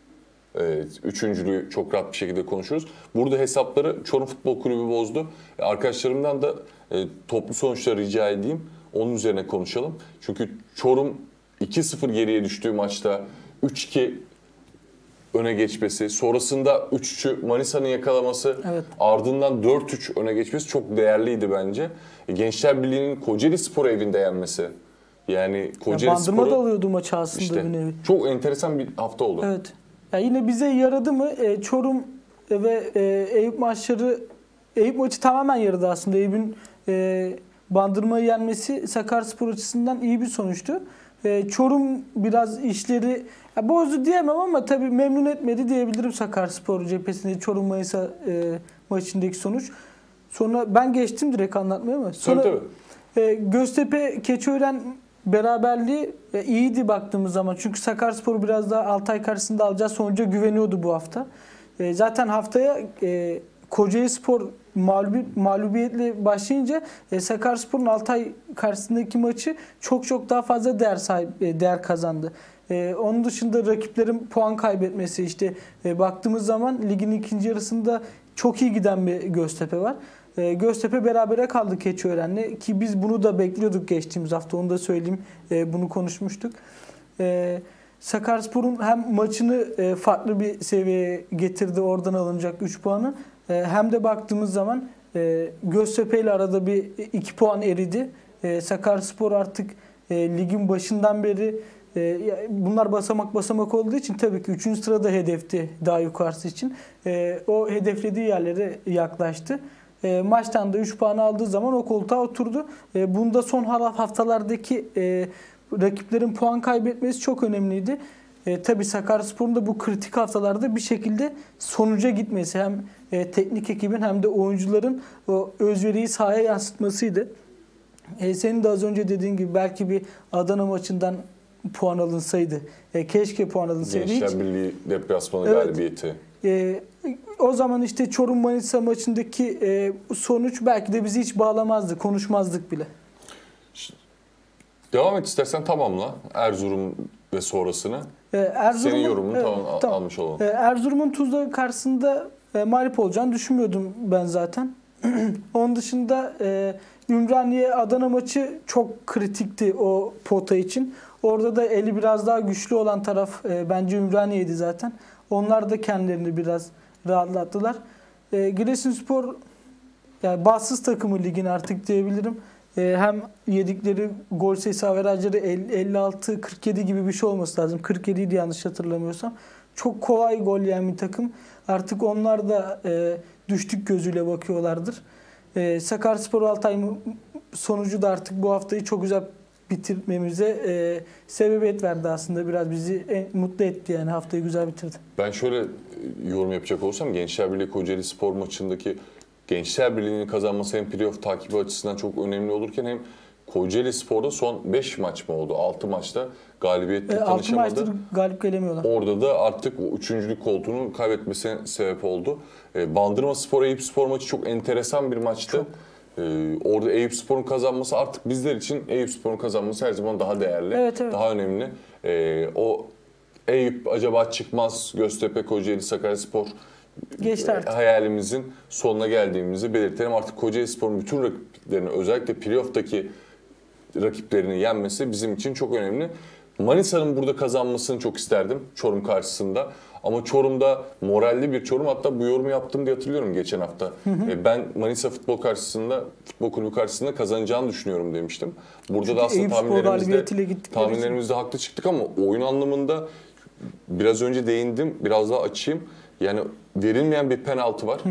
üçüncülüğü çok rahat bir şekilde konuşuruz. Burada hesapları Çorum Futbol Kulübü bozdu. Arkadaşlarımdan da toplu sonuçları rica edeyim. Onun üzerine konuşalım. Çünkü Çorum 2-0 geriye düştüğü maçta 3-2 öne geçmesi, sonrasında 3-3'ü Manisa'nın yakalaması, Evet. ardından 4-3 öne geçmesi çok değerliydi bence. Gençler Birliği'nin Kocaeli Spor evinde yenmesi. Yani Kocaeli Bandırma da Spor'u alıyordu maçı aslında işte bir nevi. çok enteresan bir hafta oldu. Evet. Ya yine bize yaradı mı? Çorum ve Eyüp maçları, Eyüp maçı tamamen yaradı aslında. Eyüp'ün Bandırma'yı yenmesi Sakaryaspor açısından iyi bir sonuçtu. Çorum biraz işleri bozdu diyemem ama tabii memnun etmedi diyebilirim Sakaryaspor cephesinde Çorum Manisa maçındaki sonuç. Sonra ben geçtim direkt anlatmaya mı? Sonra Tabii. Göztepe Keçiören beraberliği iyiydi baktığımız zaman. Çünkü Sakaryaspor biraz daha Altay karşısında alacağı sonuca güveniyordu bu hafta. Zaten haftaya Kocaelispor mağlubiyetle başlayınca Sakaryaspor'un Altay karşısındaki maçı çok daha fazla değer kazandı. Onun dışında rakiplerin puan kaybetmesi, işte baktığımız zaman ligin ikinci yarısında çok iyi giden bir Göztepe var. Göztepe berabere kaldı Keçiören'le ki biz bunu da bekliyorduk geçtiğimiz hafta, onu da söyleyeyim, bunu konuşmuştuk. Sakaryaspor'un hem maçını farklı bir seviyeye getirdi, oradan alınacak 3 puanı, hem de baktığımız zaman Göztepe ile arada bir 2 puan eridi. Sakaryaspor artık ligin başından beri bunlar basamak olduğu için tabii ki 3. sırada hedefti daha yukarısı için. O hedeflediği yerlere yaklaştı. Maçtan da 3 puan aldığı zaman o koltuğa oturdu. Bunda son haftalardaki rakiplerin puan kaybetmesi çok önemliydi. Tabii Sakaryaspor'un da bu kritik haftalarda bir şekilde sonuca gitmesi, hem teknik ekibin hem de oyuncuların o özveriyi sahaya yansıtmasıydı. Senin de az önce dediğin gibi belki bir Adana maçından puan alınsaydı. Keşke puan alınsaydı. Gençler Birliği deplasmanı galibiyeti. O zaman işte Çorum Manisa maçındaki sonuç belki de bizi hiç bağlamazdı. Konuşmazdık bile. Devam et istersen, tamamla Erzurum ve sonrasını. Senin yorumunu almış olalım. Erzurum'un Tuzla karşısında mağlup olacağını düşünmüyordum ben zaten. Onun dışında Ümraniye Adana maçı çok kritikti o pota için. Orada da eli biraz daha güçlü olan taraf bence Ümraniye'ydi zaten. Onlar da kendilerini biraz rahatlattılar. Giresunspor yani bahtsız takımı ligin artık diyebilirim. Hem yedikleri gol sayısı averajları 56-47 gibi bir şey olması lazım. 47 idi yanlış hatırlamıyorsam. Çok kolay gol yiyen bir takım. Artık onlar da düştük gözüyle bakıyorlardır. Sakaryaspor Altay sonucu da artık bu haftayı çok güzel bitirmemize sebebiyet verdi aslında. Biraz bizi mutlu etti, yani haftayı güzel bitirdi. Ben şöyle yorum yapacak olsam, Gençler Birliği Kocaelispor maçındaki Gençler Birliği'nin kazanması hem playoff takibi açısından çok önemli olurken hem Kocaelispor'da son 5 maç mı oldu? 6 maçta galibiyetle tanışamadı. 6 maçtır galip gelemiyorlar. Orada da artık o 3. koltuğunu kaybetmesine sebep oldu. Bandırmaspor Eyüpspor maçı çok enteresan bir maçtı. Çok. Orada Eyüpspor'un kazanması, artık bizler için Eyüpspor'un kazanması her zaman daha değerli, evet. Daha önemli. O Eyüp acaba çıkmaz, Göztepe, Kocaeli, Sakaryaspor hayalimizin sonuna geldiğimizi belirtelim. Artık Kocaelispor'un bütün rakiplerini, özellikle playoff'taki rakiplerini yenmesi bizim için çok önemli. Manisa'nın burada kazanmasını çok isterdim Çorum karşısında. Ama Çorum'da moralli bir Çorum, hatta bu yorumu yaptım diye hatırlıyorum geçen hafta. Ben Manisa Futbol Kulübü karşısında kazanacağını düşünüyorum demiştim. Burada çünkü da aslında tahminlerimizde haklı çıktık ama oyun anlamında biraz önce değindim, biraz daha açayım. Yani verilmeyen bir penaltı var.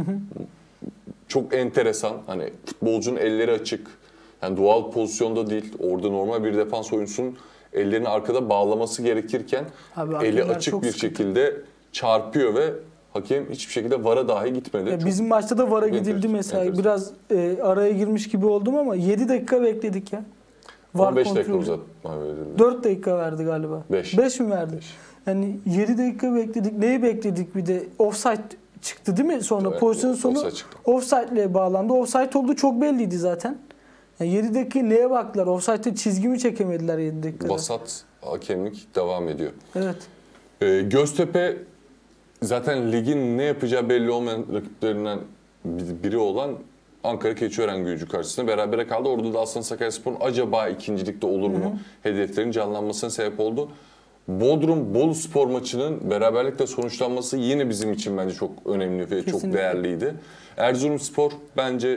Çok enteresan. Hani futbolcunun elleri açık. Yani doğal pozisyonda değil. Orada normal bir defans oyuncusunun ellerini arkada bağlaması gerekirken eli açık bir şekilde çarpıyor ve hakem hiçbir şekilde VAR'a dahi gitmedi. Bizim maçta da VAR'a gidildi mesela. Enteresan. Biraz araya girmiş gibi oldum ama 7 dakika bekledik ya. VAR 15 dakika uzatma verildi. 4 dakika verdi galiba. 5 mi verdi? 5. Yani 7 dakika bekledik. Neyi bekledik bir de? Offside çıktı değil mi? Sonra evet, pozisyonun sonu offside ile bağlandı. Offside olduğu çok belliydi zaten. Yani 7 dakika neye baktılar? Offside'de çizgi mi çekemediler 7 dakikada? Vasat hakemlik devam ediyor. Evet. Göztepe zaten ligin ne yapacağı belli olmayan rakiplerinden biri olan Ankara Keçiören karşısında berabere kaldı. Orada da aslında Sakaryaspor'un acaba ikincilikte olur mu hedeflerinin canlanmasına sebep oldu. Bodrum Boluspor maçının beraberlikle sonuçlanması yine bizim için bence çok önemli ve kesinlikle çok değerliydi. Erzurumspor bence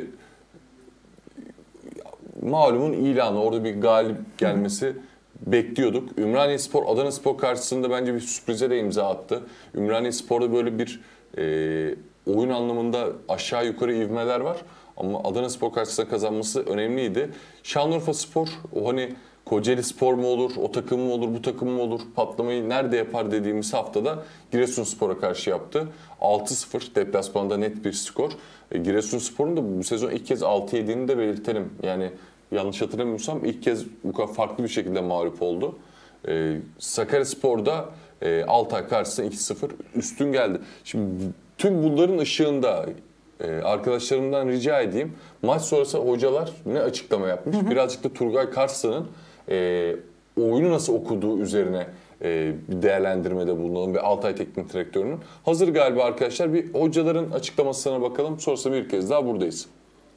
malumun ilanı, orada bir galip gelmesi bekliyorduk. Ümraniyespor Adanaspor karşısında bence bir sürprize de imza attı. Ümraniyespor'da böyle bir oyun anlamında aşağı yukarı ivmeler var ama Adanaspor karşısında kazanması önemliydi. Şanlıurfaspor, o hani Kocaelispor mu olur, o takım mı olur, bu takım mı olur, patlamayı nerede yapar dediğimiz haftada Giresunspor'a karşı yaptı. 6-0 deplasmanda net bir skor. Giresunspor'un da bu sezon ilk kez 6 yediğini de belirtelim. Yani yanlış hatırlamıyorsam ilk kez bu kadar farklı bir şekilde mağlup oldu. Sakaryaspor'da Altay karşısında 2-0 üstün geldi. Şimdi tüm bunların ışığında Arkadaşlarımdan rica edeyim. Maç sonrası hocalar ne açıklama yapmış? Birazcık da Turgay Karslan'ın oyunu nasıl okuduğu üzerine bir değerlendirmede bulunalım ve Altay Teknik Direktörü'nün. Hazır galiba arkadaşlar, bir hocaların açıklamasına bakalım. Sonrasında bir kez daha buradayız.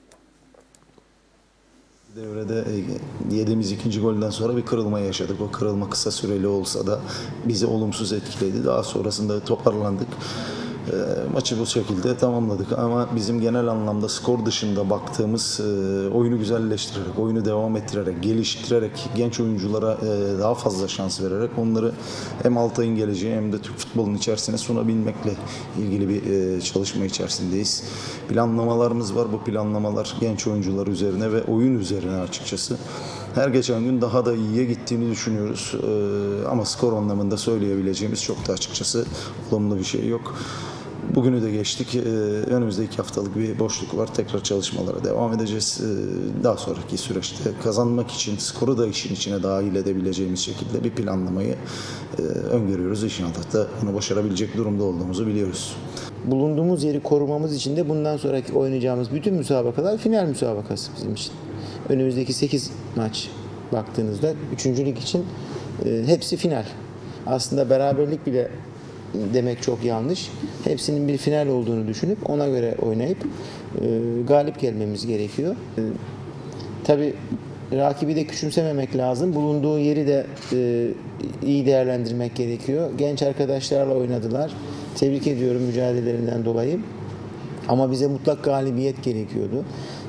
Devrede yediğimiz ikinci golden sonra bir kırılma yaşadık. O kırılma kısa süreli olsa da bizi olumsuz etkiledi. Daha sonrasında toparlandık. Maçı bu şekilde tamamladık ama bizim genel anlamda skor dışında baktığımız oyunu güzelleştirerek, oyunu devam ettirerek, geliştirerek, genç oyunculara daha fazla şans vererek onları hem Altay'ın geleceği hem de Türk futbolunun içerisine sunabilmekle ilgili bir çalışma içerisindeyiz. Planlamalarımız var. Bu planlamalar genç oyuncular üzerine ve oyun üzerine açıkçası. Her geçen gün daha da iyiye gittiğini düşünüyoruz. Ama skor anlamında söyleyebileceğimiz çok da açıkçası olumlu bir şey yok. Bugünü de geçtik. Önümüzde 2 haftalık bir boşluk var. Tekrar çalışmalara devam edeceğiz. Daha sonraki süreçte kazanmak için skoru da işin içine dahil edebileceğimiz şekilde bir planlamayı öngörüyoruz. İnşallah da bunu başarabilecek durumda olduğumuzu biliyoruz. Bulunduğumuz yeri korumamız için de bundan sonraki oynayacağımız bütün müsabakalar final müsabakası bizim için. Önümüzdeki 8 maç baktığınızda 3. lig için hepsi final. Aslında beraberlik bile demek çok yanlış. Hepsinin bir final olduğunu düşünüp ona göre oynayıp galip gelmemiz gerekiyor. Tabii rakibi de küçümsememek lazım. Bulunduğu yeri de iyi değerlendirmek gerekiyor. Genç arkadaşlarla oynadılar. Tebrik ediyorum mücadelelerinden dolayı. Ama bize mutlak galibiyet gerekiyordu.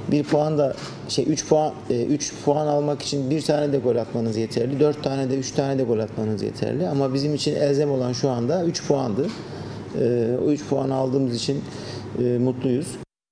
3 puan almak için bir tane de gol atmanız yeterli. 4 tane de 3 tane de gol atmanız yeterli. Ama bizim için elzem olan şu anda 3 puandı. O 3 puan aldığımız için mutluyuz.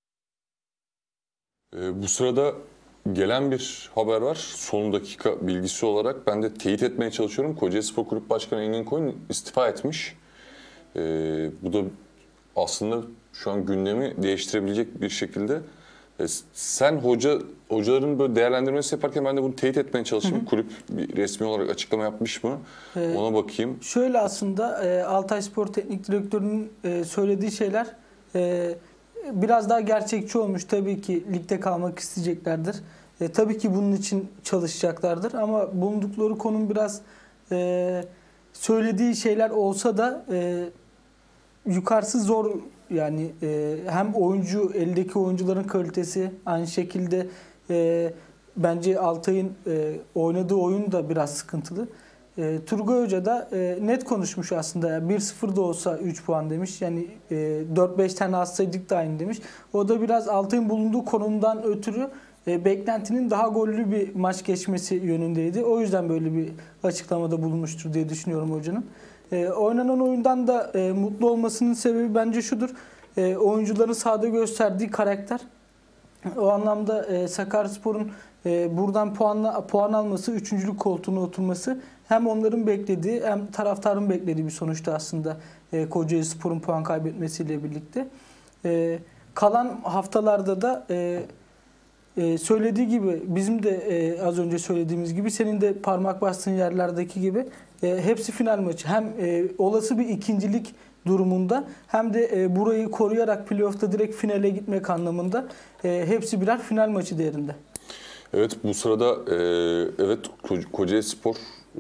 Bu sırada gelen bir haber var. Son dakika bilgisi olarak ben de teyit etmeye çalışıyorum. Kocaelispor Kulüp Başkanı Engin Koyun istifa etmiş. Bu da aslında şu an gündemi değiştirebilecek bir şekilde. Sen hocaların böyle değerlendirmesi yaparken ben de bunu teyit etmeye çalıştım. Kulüp bir resmi olarak açıklama yapmış mı? Ona bakayım. Şöyle aslında Altayspor Teknik Direktörü'nün söylediği şeyler biraz daha gerçekçi olmuş. Tabii ki ligde kalmak isteyeceklerdir. Tabii ki bunun için çalışacaklardır. Ama bulundukları konum biraz söylediği şeyler olsa da yukarısı zor. Yani hem eldeki oyuncuların kalitesi, aynı şekilde bence Altay'ın oynadığı oyun da biraz sıkıntılı. Turgay Hoca da net konuşmuş aslında. Yani 1-0 da olsa 3 puan demiş. Yani 4-5 tane atsaydık da aynı demiş. O da biraz Altay'ın bulunduğu konumdan ötürü beklentinin daha gollü bir maç geçmesi yönündeydi. O yüzden böyle bir açıklamada bulunmuştur diye düşünüyorum hocanın. Oynanan oyundan da mutlu olmasının sebebi bence şudur. Oyuncuların sahada gösterdiği karakter. O anlamda Sakaryaspor'un buradan puan alması, 3. koltuğuna oturması hem onların beklediği hem taraftarın beklediği bir sonuçta aslında Kocaelispor'un puan kaybetmesiyle birlikte. Kalan haftalarda da söylediği gibi, bizim de az önce söylediğimiz gibi, senin de parmak bastığın yerlerdeki gibi hepsi final maçı. Hem olası bir ikincilik durumunda hem de burayı koruyarak playoff'ta direkt finale gitmek anlamında hepsi birer final maçı değerinde. Evet, bu sırada evet Kocaelispor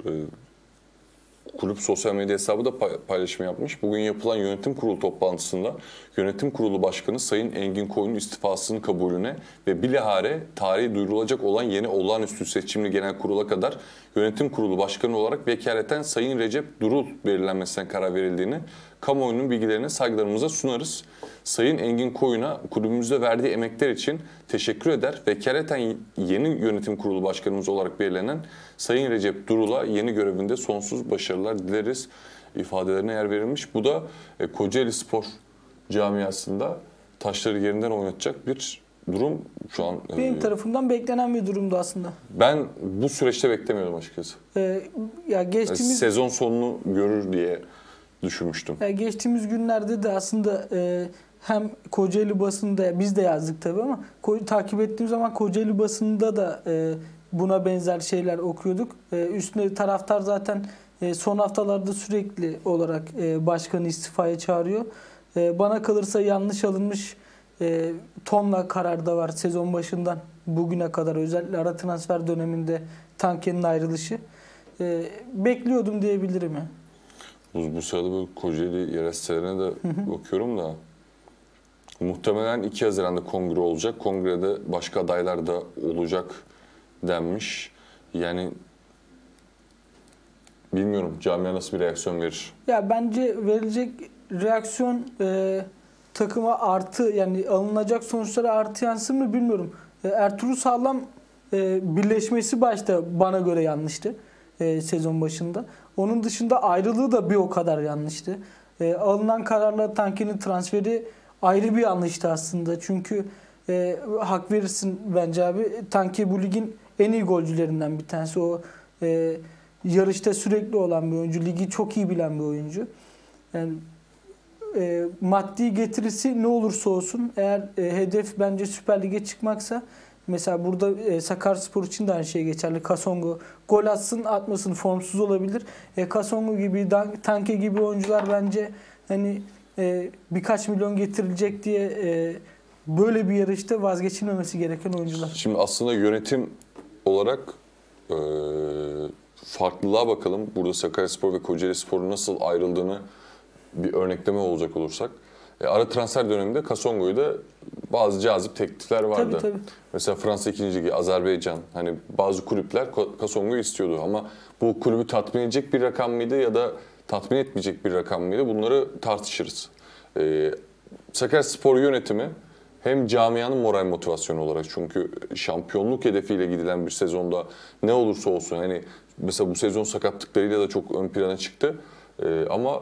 kulüp sosyal medya hesabı da paylaşım yapmış. Bugün yapılan yönetim kurulu toplantısında yönetim kurulu başkanı Sayın Engin Koyun'un istifasının kabulüne ve bilahare tarihi duyurulacak olan yeni olağanüstü seçimli genel kurula kadar yönetim kurulu başkanı olarak vekaleten Sayın Recep Durul belirlenmesine karar verildiğini kamuoyunun bilgilerine saygılarımıza sunarız. Sayın Engin Koyun'a kulübümüzde verdiği emekler için teşekkür eder. Vekaleten yeni yönetim kurulu başkanımız olarak belirlenen Sayın Recep Durul'a yeni görevinde sonsuz başarılar dileriz ifadelerine yer verilmiş. Bu da Kocaelispor camiasında taşları yerinden oynatacak bir durum şu an. Benim tarafımdan beklenen bir durumdu aslında. Ben bu süreçte beklemiyordum açıkçası. Geçtiğimiz sezon sonunu görür diye düşünmüştüm. Geçtiğimiz günlerde de aslında hem Kocaeli basında, biz de yazdık tabii ama takip ettiğim zaman Kocaeli basında da buna benzer şeyler okuyorduk. Üstüne taraftar zaten son haftalarda sürekli olarak başkanı istifaya çağırıyor. Bana kalırsa yanlış alınmış tonla karar da var sezon başından bugüne kadar, özellikle ara transfer döneminde Tanke'nin ayrılışı. Bekliyordum diyebilirim ya. Bu sırada böyle Kocaeli yerel sitelerine de bakıyorum da muhtemelen 2 Haziran'da kongre olacak. Kongrede başka adaylar da olacak denmiş. Yani bilmiyorum camia nasıl bir reaksiyon verir. Ya bence verilecek reaksiyon takıma artı, yani alınacak sonuçlara artı yansır mı bilmiyorum. Ertuğrul Sağlam birleşmesi başta bana göre yanlıştı sezon başında. Onun dışında ayrılığı da bir o kadar yanlıştı. Alınan kararla Tanke'nin transferi ayrı bir yanlıştı aslında. Çünkü hak verirsin bence abi. Tanke bu ligin en iyi golcülerinden bir tanesi. O yarışta sürekli olan bir oyuncu. Ligi çok iyi bilen bir oyuncu. Yani maddi getirisi ne olursa olsun, eğer hedef bence Süper Lig'e çıkmaksa, mesela burada Sakaryaspor için de aynı şey geçerli. Kasongo gol atsın atmasın formsuz olabilir. Kasongo gibi, Tanke gibi oyuncular bence hani birkaç milyon getirilecek diye böyle bir yarışta vazgeçilmemesi gereken oyuncular. Şimdi aslında yönetim olarak farklılığa bakalım. Burada Sakaryaspor ve Kocaelispor'un nasıl ayrıldığını bir örnekleme olacak olursak. Ara transfer döneminde Kasongo'yu da bazı cazip teklifler vardı. Tabii. Mesela Fransa 2. Ligi, Azerbaycan, hani bazı kulüpler Kasongo'yu istiyordu ama bu kulübü tatmin edecek bir rakam mıydı ya da tatmin etmeyecek bir rakam mıydı? Bunları tartışırız. Sakaryaspor yönetimi hem camianın moral motivasyonu olarak, çünkü şampiyonluk hedefiyle gidilen bir sezonda ne olursa olsun, hani mesela bu sezon sakatlıklarıyla da çok ön plana çıktı. Ama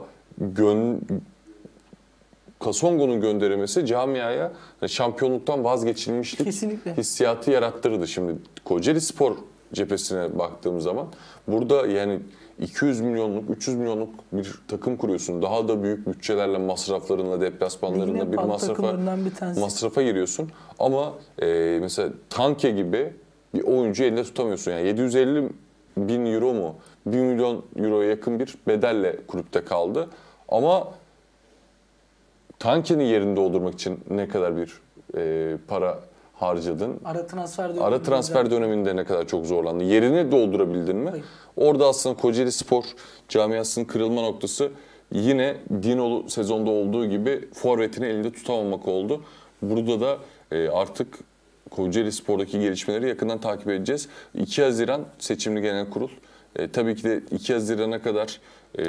Kasongo'nun gönderilmesi camiaya şampiyonluktan vazgeçilmişlik Kesinlikle hissiyatı yarattırdı. Şimdi Kocaelispor cephesine baktığım zaman burada yani 200 milyonluk, 300 milyonluk bir takım kuruyorsun. Daha da büyük bütçelerle, masraflarınla, deplasmanlarında bir masrafa giriyorsun. Ama mesela Tanke gibi bir oyuncu elinde tutamıyorsun. Yani 750 bin euro mu, 1 milyon euroya yakın bir bedelle kulüpte kaldı. Ama Tanke'nin yerini doldurmak için ne kadar bir para harcadın? Ara transfer döneminde ne kadar çok zorlandın? Yerini doldurabildin mi? Hayır. Orada aslında Kocaelispor camiasının kırılma noktası yine Dinolu sezonda olduğu gibi forvetini elinde tutamamak oldu. Burada da artık Kocaelispor'daki gelişmeleri yakından takip edeceğiz. 2 Haziran seçimli genel kurul. Tabii ki de 2 Haziran'a kadar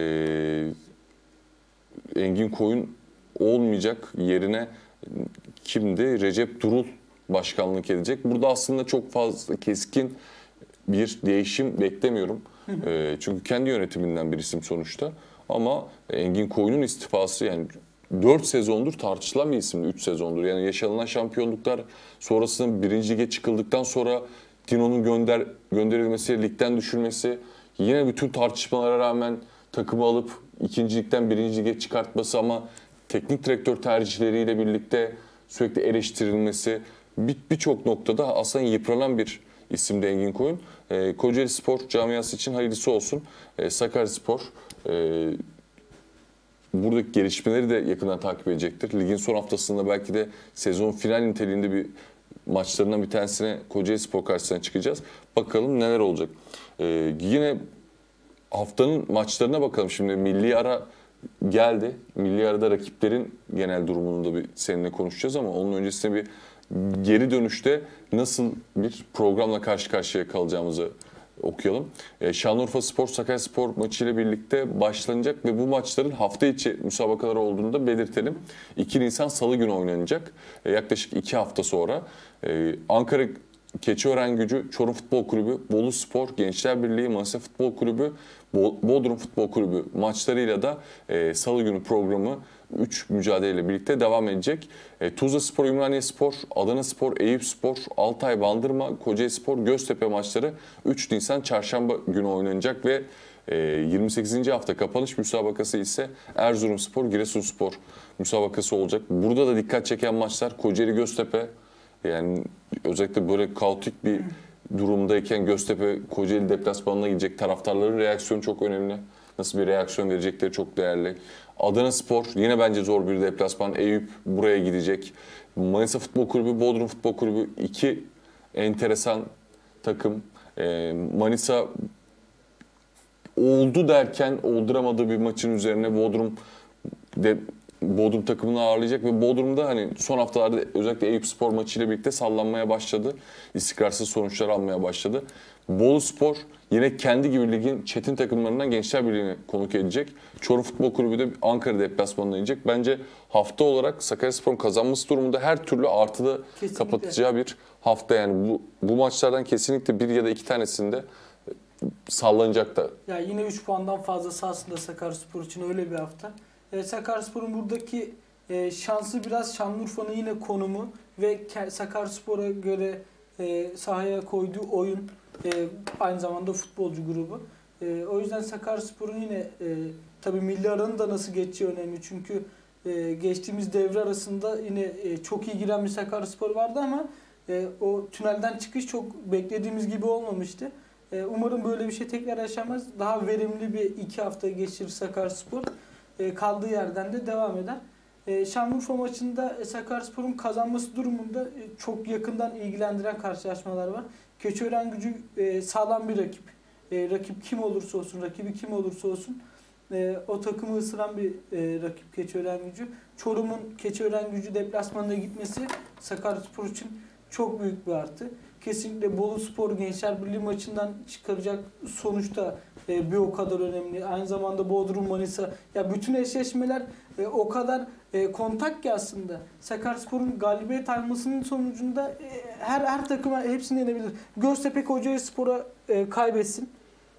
Engin Koyun olmayacak, yerine kimdi? Recep Durul başkanlık edecek. Burada aslında çok fazla keskin bir değişim beklemiyorum. Çünkü kendi yönetiminden bir isim sonuçta. Ama Engin Koyun'un istifası, yani 4 sezondur tartışılan bir isimdi, 3 sezondur. Yani yaşanılan şampiyonluklar sonrasında 1. Lige çıkıldıktan sonra Dino'nun gönderilmesi, ligden düşürmesi, yine bütün tartışmalara rağmen takımı alıp 2. Ligden 1. Lige çıkartması ama teknik direktör tercihleriyle birlikte sürekli eleştirilmesi, birçok noktada aslında yıpranan bir isimdi Engin Koyun. Kocaelispor camiası için hayırlısı olsun. Sakaryaspor buradaki gelişmeleri de yakından takip edecektir. Ligin son haftasında belki de sezon final niteliğinde bir maçlarından bir tanesine Kocaelispor karşısına çıkacağız. Bakalım neler olacak. Yine haftanın maçlarına bakalım. Şimdi milli ara geldi. Milli arada rakiplerin genel durumunu da bir seninle konuşacağız ama onun öncesinde bir geri dönüşte nasıl bir programla karşı karşıya kalacağımızı okuyalım. Şanlıurfaspor Sakaryaspor maçıyla birlikte başlanacak ve bu maçların hafta içi müsabakaları olduğunu da belirtelim. 2 Nisan Salı günü oynanacak. Yaklaşık 2 hafta sonra Ankara Keçiören-Gücü, Çorum Futbol Kulübü, Boluspor, Gençler Birliği, Manisa Futbol Kulübü, Bodrum Futbol Kulübü maçlarıyla da Salı günü programı 3 mücadeleyle birlikte devam edecek. Tuzlaspor, Ümraniyespor, Adanaspor, Eyüpspor, Altay, Bandırma, Kocaelispor, Göztepe maçları 3 Nisan Çarşamba günü oynanacak ve 28. hafta kapanış müsabakası ise Erzurumspor, Giresunspor müsabakası olacak. Burada da dikkat çeken maçlar Kocaeli, Göztepe. Yani özellikle böyle kaotik bir durumdayken Göztepe Kocaeli deplasmanına gidecek, taraftarların reaksiyonu çok önemli. nasıl bir reaksiyon verecekleri çok değerli. Adanaspor yine bence zor bir deplasman. Eyüp buraya gidecek. Manisa Futbol Kulübü, Bodrum Futbol Kulübü, iki enteresan takım. Manisa oldu derken olduramadığı bir maçın üzerine Bodrum takımını ağırlayacak ve Bodrum'da hani son haftalarda özellikle Eyüpspor maçıyla birlikte sallanmaya başladı. İstikrarsız sonuçlar almaya başladı. Boluspor yine kendi gibi ligin çetin takımlarından Gençler Birliği'ni konuk edecek. Çorum Futbol Kulübü de Ankara deplasmanına inecek. Bence hafta olarak Sakaryaspor'un kazanması durumunda her türlü artıda Kesinlikle kapatacağı bir hafta. Yani bu maçlardan kesinlikle bir ya da iki tanesinde sallanacak da. Ya yine 3 puandan fazlası aslında Sakaryaspor için öyle bir hafta. Sakaryaspor'un buradaki şansı biraz Şanlıurfa'nın yine konumu ve Sakaryaspor'a göre sahaya koyduğu oyun, aynı zamanda futbolcu grubu. O yüzden Sakaryaspor'un yine tabii milli aranın da nasıl geçeceği önemli. Çünkü geçtiğimiz devre arasında yine çok iyi giren bir Sakaryaspor vardı ama o tünelden çıkış çok beklediğimiz gibi olmamıştı. Umarım böyle bir şey tekrar yaşamaz. Daha verimli bir 2 hafta geçirir Sakaryaspor. Kaldığı yerden de devam eder. Şanlıurfa maçında Sakaryaspor'un kazanması durumunda çok yakından ilgilendiren karşılaşmalar var. Keçiörengücü sağlam bir rakip. Rakip kim olursa olsun, rakibi kim olursa olsun o takımı ısıran bir rakip Keçiörengücü. Çorum'un Keçiörengücü deplasmanına gitmesi Sakaryaspor için çok büyük bir artı. Kesinlikle Boluspor Gençler Birliği maçından çıkaracak sonuçta bir o kadar önemli. Aynı zamanda Bodrum Manisa. Ya bütün eşleşmeler o kadar kontak ki aslında. Sakaryaspor'un galibiyet almasının sonucunda her takım hepsini yenebilir. Göztepe Kocaelispor'a kaybetsin.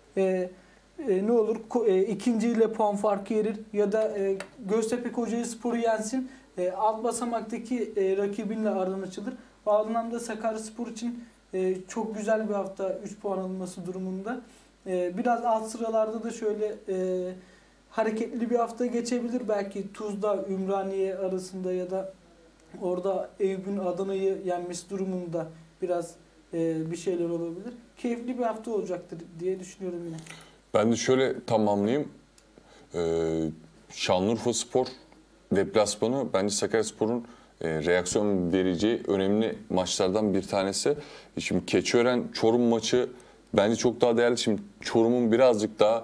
Ne olur ikinciyle puan farkı yerir ya da Göztepe Kocaelispor'u yensin. Alt basamaktaki rakibinle aran açılır. O anlamda Sakaryaspor için çok güzel bir hafta 3 puan alınması durumunda. Biraz alt sıralarda da şöyle hareketli bir hafta geçebilir. Belki Tuzla, Ümraniye arasında ya da orada Eyüp'ün Adana'yı yenmesi durumunda biraz bir şeyler olabilir. Keyifli bir hafta olacaktır diye düşünüyorum yine. Ben de şöyle tamamlayayım. Şanlıurfaspor deplasmanı bence Sakaryaspor'un reaksiyon vereceği önemli maçlardan bir tanesi. Şimdi Keçiören-Çorum maçı bence çok daha değerli. Şimdi Çorum'un birazcık daha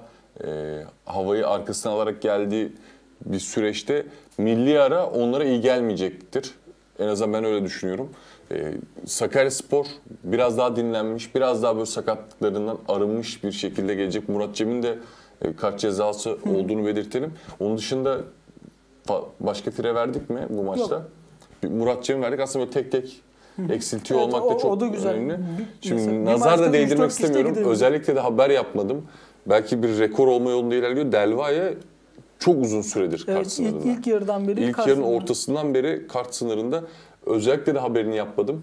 havayı arkasına alarak geldiği bir süreçte milli ara onlara iyi gelmeyecektir. En azından ben öyle düşünüyorum. Sakaryaspor biraz daha dinlenmiş, biraz daha böyle sakatlıklarından arınmış bir şekilde gelecek. Murat Cem'in de kart cezası olduğunu belirtelim. Onun dışında başka fire verdik mi bu maçta? Yok. Murat Cem'i verdik. Aslında böyle tek tek eksiltiyor evet, olmak da çok o da önemli. Şimdi mesela, nazar da değdirmek istemiyorum. Özellikle de haber yapmadım. Belki bir rekor olma yolunda ilerliyor. Delva'ya çok uzun süredir kart sınırında. İlk yarıdan beri İlk yarının ortasından beri kart sınırında. Özellikle de haberini yapmadım.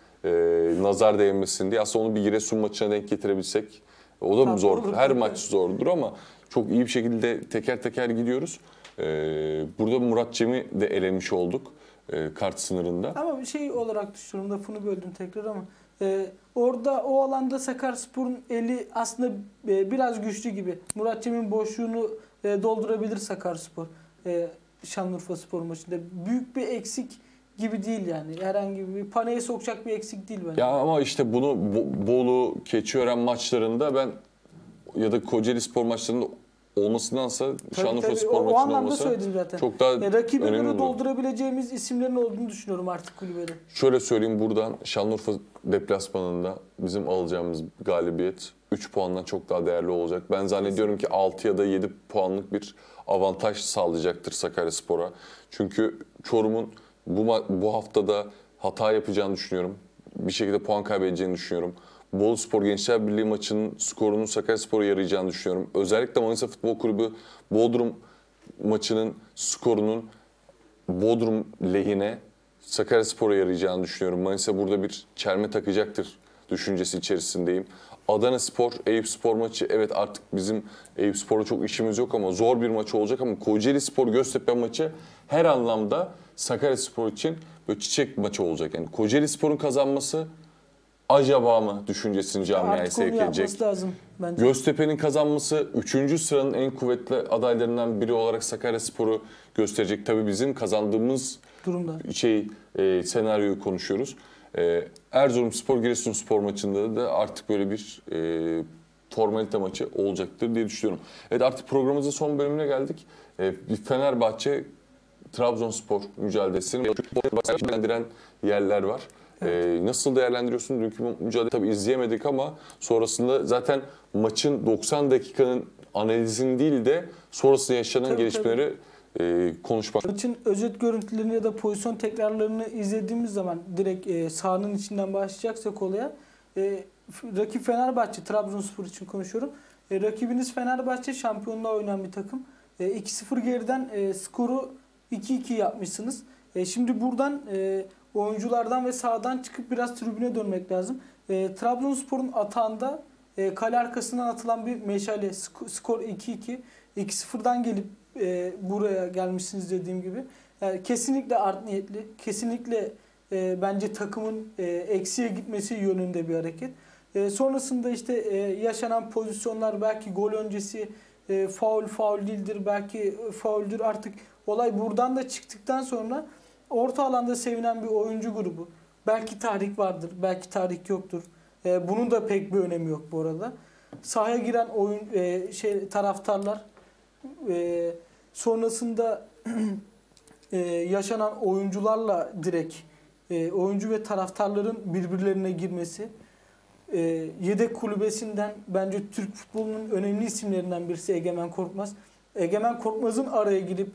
Nazar değmesin diye. Aslında onu bir Giresun maçına denk getirebilsek. O da mı zor? Her maç zordur ama çok iyi bir şekilde teker teker gidiyoruz. Burada Murat Cem'i de elemiş olduk kart sınırında. Ama şey olarak düşünüyorum, lafını böldüm tekrar ama orada o alanda Sakaryaspor'un eli aslında biraz güçlü gibi. Murat Cem'in boşluğunu doldurabilir Sakaryaspor. Şanlıurfaspor maçında. Büyük bir eksik gibi değil yani. Herhangi bir paneye sokacak bir eksik değil bence. Ya ama işte bunu Bolu, Keçiören maçlarında ben ya da Kocaelispor maçlarında olmasındansa Şanlıurfaspor maçında o anlamda olmasa söyledim zaten. çok daha rakibe önemli göre olur. doldurabileceğimiz isimlerin olduğunu düşünüyorum artık kulübede. Şöyle söyleyeyim, buradan Şanlıurfa deplasmanında bizim alacağımız galibiyet 3 puandan çok daha değerli olacak. Ben zannediyorum ki 6 ya da 7 puanlık bir avantaj sağlayacaktır Sakaryaspor'a. Çünkü Çorum'un bu haftada hata yapacağını düşünüyorum. Bir şekilde puan kaybedeceğini düşünüyorum. Boluspor Gençler Birliği maçının skorunun Sakaryaspor'a yarayacağını düşünüyorum. Özellikle Manisa Futbol Kulübü Bodrum maçının skorunun Bodrum lehine Sakaryaspor'a yarayacağını düşünüyorum. Manisa burada bir çelme takacaktır düşüncesi içerisindeyim. Adanaspor, Eyüpspor maçı, evet artık bizim Eyüpspor'la çok işimiz yok ama zor bir maç olacak ama Kocaelispor Göztepe maçı her anlamda Sakaryaspor için böyle çiçek maçı olacak. Yani Kocaelispor'un kazanması acaba mı düşüncesini camiaya Artık onu sevk edecek. yapması lazım bence. Göztepe'nin kazanması 3. sıranın en kuvvetli adaylarından biri olarak Sakaryaspor'u gösterecek. Tabii bizim kazandığımız Durumda. senaryoyu konuşuyoruz. Erzurumspor Giresunspor maçında da artık böyle bir formalite maçı olacaktır diye düşünüyorum. Evet, artık programımızın son bölümüne geldik. Bir Fenerbahçe Trabzonspor mücadelesini değerlendiren yerler var. Nasıl değerlendiriyorsun? Dünkü mücadele tabii izleyemedik ama sonrasında zaten maçın 90 dakikanın analizini değil de sonrasında yaşanan Tabii, gelişmeleri konuşmak. Maçın özet görüntülerini ya da pozisyon tekrarlarını izlediğimiz zaman direkt sahanın içinden başlayacaksak olaya, rakip Fenerbahçe, Trabzonspor için konuşuyorum. Rakibiniz Fenerbahçe, şampiyonluğa oynayan bir takım. 2-0 geriden skoru 2-2 yapmışsınız. Şimdi buradan oyunculardan ve sahadan çıkıp biraz tribüne dönmek lazım. Trabzonspor'un atağında kale arkasından atılan bir meşale, skor 2-2. 2-0'dan gelip buraya gelmişsiniz dediğim gibi. Yani kesinlikle art niyetli, kesinlikle bence takımın eksiye gitmesi yönünde bir hareket. Sonrasında işte yaşanan pozisyonlar, belki gol öncesi faul değildir, belki fauldür, artık olay buradan da çıktıktan sonra orta alanda sevinen bir oyuncu grubu. Belki tahrik vardır, belki tahrik yoktur. Bunun da pek bir önemi yok bu arada. Sahaya giren taraftarlar, sonrasında yaşanan oyuncularla direkt oyuncu ve taraftarların birbirlerine girmesi, yedek kulübesinden bence Türk futbolunun önemli isimlerinden birisi Egemen Korkmaz. Egemen Korkmaz'ın araya girip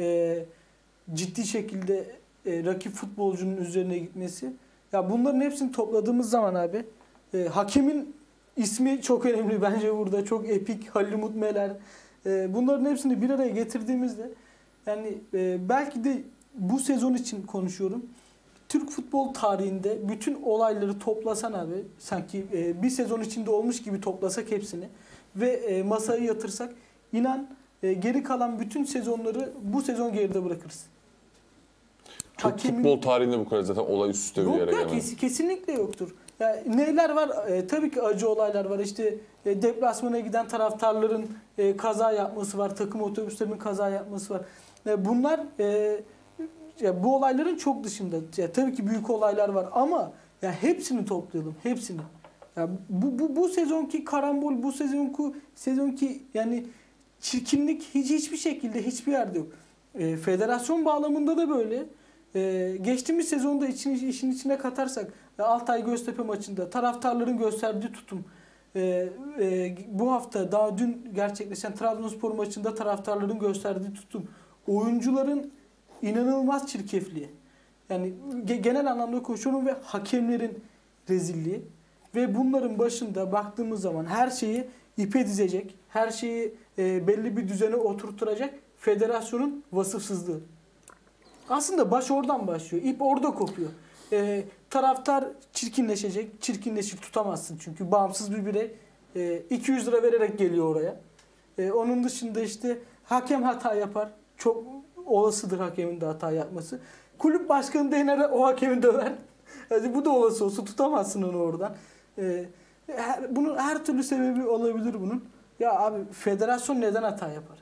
ciddi şekilde rakip futbolcunun üzerine gitmesi. Ya bunların hepsini topladığımız zaman abi, hakemin ismi çok önemli bence burada. Çok epik, Halil Umut Meler. Bunların hepsini bir araya getirdiğimizde, yani belki de bu sezon için konuşuyorum, Türk futbol tarihinde bütün olayları toplasan abi, sanki bir sezon içinde olmuş gibi toplasak hepsini ve masaya yatırsak, inan geri kalan bütün sezonları bu sezon geride bırakırız. Türk futbol tarihinde bu kadar zaten olay üst üste bir yere gelmez. Yok ya, kesinlikle yoktur. Yani neler var? Tabii ki acı olaylar var. İşte deplasmana giden taraftarların kaza yapması var. Takım otobüslerinin kaza yapması var. Bunlar ya bu olayların çok dışında. Ya tabii ki büyük olaylar var ama ya hepsini toplayalım. Hepsini. Ya bu sezonki karambol, bu sezonki yani çirkinlik hiçbir şekilde hiçbir yerde yok. Federasyon bağlamında da böyle. Geçtiğimiz sezonda işin içine katarsak, Altay Göztepe maçında taraftarların gösterdiği tutum, bu hafta daha dün gerçekleşen Trabzonspor maçında taraftarların gösterdiği tutum, oyuncuların inanılmaz çirkefliği, yani genel anlamda konuşuyorum, ve hakemlerin rezilliği ve bunların başında baktığımız zaman her şeyi ipe dizecek, her şeyi belli bir düzene oturtturacak federasyonun vasıfsızlığı. Aslında baş oradan başlıyor. İp orada kopuyor. Taraftar çirkinleşecek. Çirkinleşir, tutamazsın çünkü bağımsız bir birey. 200 lira vererek geliyor oraya. Onun dışında işte hakem hata yapar. Çok olasıdır hakemin de hata yapması. Kulüp başkanı dener, o hakemi döver. Yani bu da olası olsa tutamazsın onu oradan. Bunun her türlü sebebi olabilir bunun. Ya abi, federasyon neden hata yapar?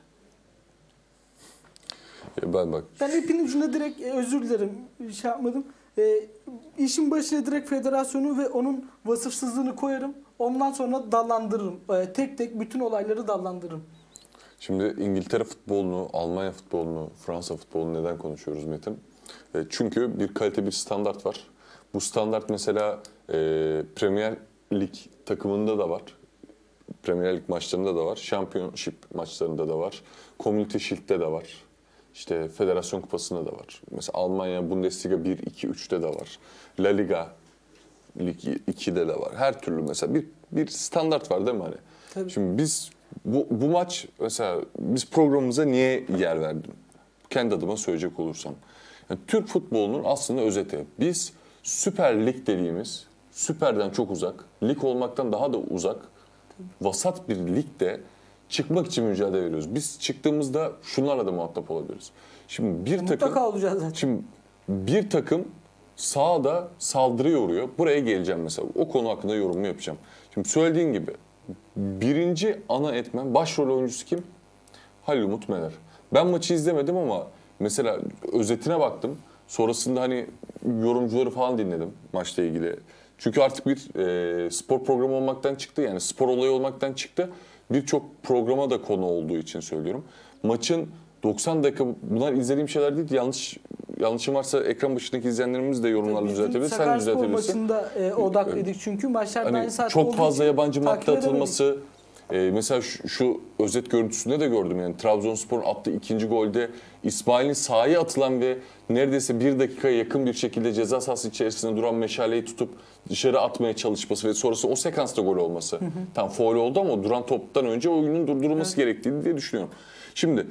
Ben ipin ucuna direkt özür dilerim, şey yapmadım. İşin başına direkt federasyonu ve onun vasıfsızlığını koyarım. Ondan sonra dallandırırım. Tek tek bütün olayları dallandırırım. Şimdi İngiltere futbolunu, Almanya futbolunu, Fransa futbolunu neden konuşuyoruz Metin? Çünkü bir kalite, bir standart var. Bu standart mesela Premier Lig takımında da var. Premier Lig maçlarında da var. Championship maçlarında da var. Community Shield'de de var. İşte Federasyon Kupası'nda da var. Mesela Almanya Bundesliga 1, 2, 3'te de var. La Liga Lig 2'de de var. Her türlü mesela bir standart var değil mi hani? Tabii. Şimdi biz bu maç mesela biz programımıza niye yer verdim? Kendi adıma söyleyecek olursam. Yani Türk futbolunun aslında özeti. Biz Süper Lig dediğimiz, süperden çok uzak, lig olmaktan daha da uzak, vasat bir ligde çıkmak için mücadele veriyoruz. Biz çıktığımızda şunlarla da muhatap olabiliriz. Şimdi bir takım mutlaka olacağız zaten. Şimdi bir takım sahada saldırıya uğruyor. Buraya geleceğim mesela. O konu hakkında yorumumu yapacağım. Şimdi söylediğin gibi birinci ana etmen, başrol oyuncusu kim? Halil Umut Meler. Ben maçı izlemedim ama mesela özetine baktım. Sonrasında hani yorumcuları falan dinledim maçla ilgili. Çünkü artık bir spor programı olmaktan çıktı. Yani spor olayı olmaktan çıktı. Birçok programa da konu olduğu için söylüyorum. Maçın 90 dakika, bunlar izlediğim şeyler değil. Yanlışım varsa ekran başındaki izleyenlerimiz de yorumlarla düzeltebilir. Sen düzeltebilirsin. Sakaryaspor maçında odaklıydık çünkü maçlar Hani aynı saatte çok olduğu fazla için yabancı takip madde edemedik. atılması. Mesela şu özet görüntüsünde de gördüm, yani Trabzonspor'un attığı ikinci golde İsmail'in sahaya atılan ve neredeyse bir dakikaya yakın bir şekilde ceza sahası içerisinde duran meşaleyi tutup dışarı atmaya çalışması ve sonrası o sekansta gol olması. Tam faul oldu ama duran toptan önce oyunun durdurulması gerektiğini diye düşünüyorum. Şimdi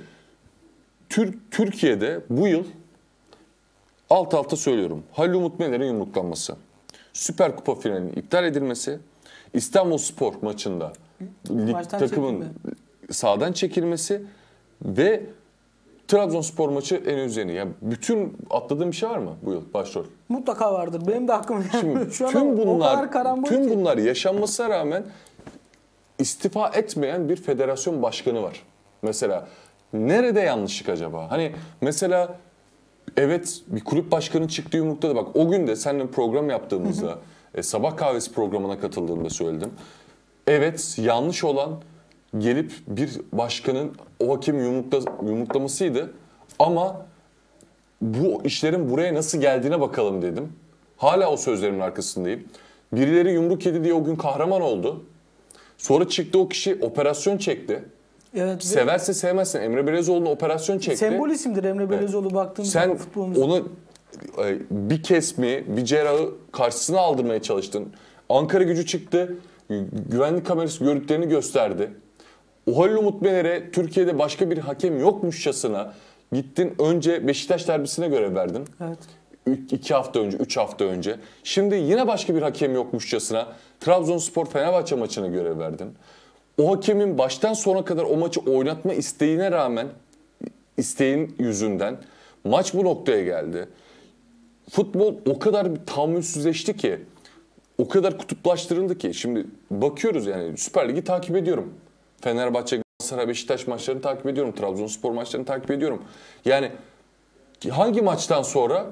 Türkiye'de bu yıl alt alta söylüyorum, Halil Umut Meler'in yumruklanması, Süper Kupa finalinin iptal edilmesi, İstanbulspor maçında lig takımın sahadan çekilmesi ve Trabzonspor maçı en üzerine. Yani bütün atladığım bir şey var mı bu yıl başrol? Mutlaka vardır. Benim de aklıma gelmiyor. Şu an Tüm bunlar yaşanmasına rağmen istifa etmeyen bir federasyon başkanı var. Mesela nerede yanlışlık acaba? Hani mesela evet, bir kulüp başkanı çıktı yumrukladı. Bak o gün de seninle program yaptığımızda sabah kahvesi programına katıldığımda söyledim. Evet, yanlış olan gelip bir başkanın o hakemi yumruklamasıydı. Ama bu işlerin buraya nasıl geldiğine bakalım dedim. Hala o sözlerimin arkasındayım. Birileri yumruk yedi diye o gün kahraman oldu. Sonra çıktı o kişi operasyon çekti. Evet, severse sevmezsen Emre Belezoğlu'na operasyon çekti. Sembol isimdir Emre Belezoğlu, baktığımız zaman futbolumuzda. Sen onu bir kesmi, bir cerrahı karşısına aldırmaya çalıştın. Ankara Gücü çıktı, güvenlik kamerası görüntülerini gösterdi. O Halil Umut Meler'e Türkiye'de başka bir hakem yokmuşçasına gittin, önce Beşiktaş derbisine görev verdin. Evet. 2 hafta önce, 3 hafta önce. Şimdi yine başka bir hakem yokmuşçasına Trabzonspor Fenerbahçe maçına görev verdin. O hakemin baştan sona kadar o maçı oynatma isteğine rağmen, isteğin yüzünden maç bu noktaya geldi. Futbol o kadar bir tahammülsüzleşti ki, o kadar kutuplaştırıldı ki. Şimdi bakıyoruz, yani Süper Lig'i takip ediyorum. Fenerbahçe, Galatasaray, Beşiktaş maçlarını takip ediyorum. Trabzonspor maçlarını takip ediyorum. Yani hangi maçtan sonra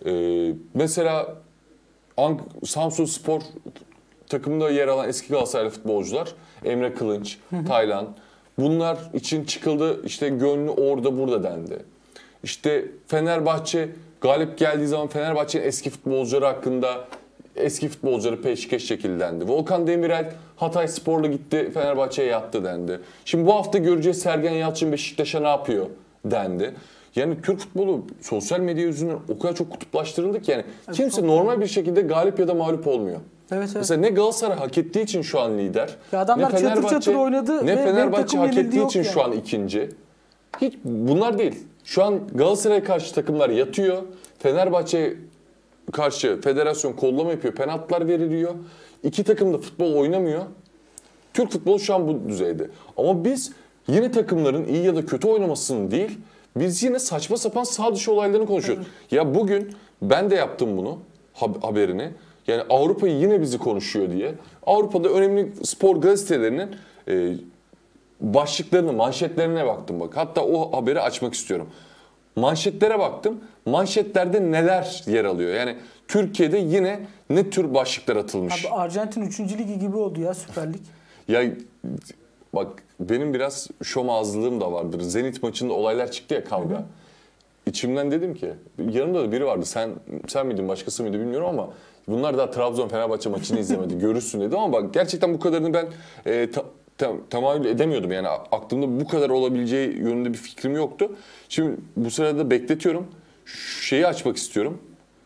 mesela Samsunspor takımında yer alan eski Galatasaraylı futbolcular, Emre Kılınç, Taylan, bunlar için çıkıldı, işte gönlü orada burada dendi. İşte Fenerbahçe galip geldiği zaman Fenerbahçe'nin eski futbolcuları hakkında eski futbolcuları peşkeş çekildi. Volkan Demirel Hatayspor'la gitti, Fenerbahçe'ye yattı dendi. Şimdi bu hafta göreceğiz Sergen Yalçın Beşiktaş'a ne yapıyor dendi. Yani Türk futbolu sosyal medya yüzünden o kadar çok kutuplaştırıldı ki yani kimse normal bir şekilde galip ya da mağlup olmuyor. Evet, evet. Mesela ne Galatasaray hak ettiği için şu an lider. Ya adamlar ne çatır çatır oynadı ne ve Fenerbahçe hak ettiği için yani şu an ikinci. Hiç bunlar değil. Şu an Galatasaray'a karşı takımlar yatıyor. Fenerbahçe'ye karşı federasyon kollama yapıyor. Penaltılar veriliyor. İki takım da futbol oynamıyor. Türk futbolu şu an bu düzeyde. Ama biz yine takımların iyi ya da kötü oynamasını değil, biz yine saçma sapan sağ dışı olaylarını konuşuyoruz. Ya bugün ben de yaptım bunu, haberini. Yani Avrupa yine bizi konuşuyor diye. Avrupa'da önemli spor gazetelerinin başlıklarını, manşetlerine baktım bak. Hatta o haberi açmak istiyorum. Manşetlere baktım. Manşetlerde neler yer alıyor? Yani Türkiye'de yine ne tür başlıklar atılmış? Abi Arjantin 3. ligi gibi oldu ya Süper Lig. Ya bak, benim biraz şomazlığım da vardır. Zenit maçında olaylar çıktı ya, kavga. İçimden dedim ki, yanımda da biri vardı. Sen miydin, başkası mıydı bilmiyorum ama bunlar daha Trabzon Fenerbahçe maçını izlemedi. Görürsün dedim ama bak gerçekten bu kadarını ben tahammül edemiyordum. Yani aklımda bu kadar olabileceği yönünde bir fikrim yoktu. Şimdi bu sırada bekletiyorum. Şeyi açmak istiyorum.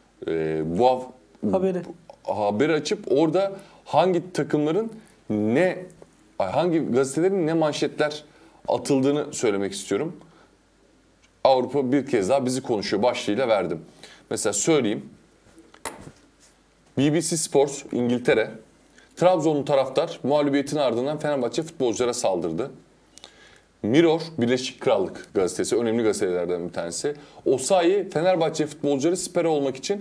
Haberi açıp orada hangi takımların hangi gazetelerin ne manşetler atıldığını söylemek istiyorum. Avrupa bir kez daha bizi konuşuyor başlığıyla verdim. Mesela söyleyeyim. BBC Sports İngiltere, Trabzonlu taraftar mağlubiyetin ardından Fenerbahçe futbolculara saldırdı. Mirror, Birleşik Krallık gazetesi, önemli gazetelerden bir tanesi. Osayi, Fenerbahçe futbolcuları sipere olmak için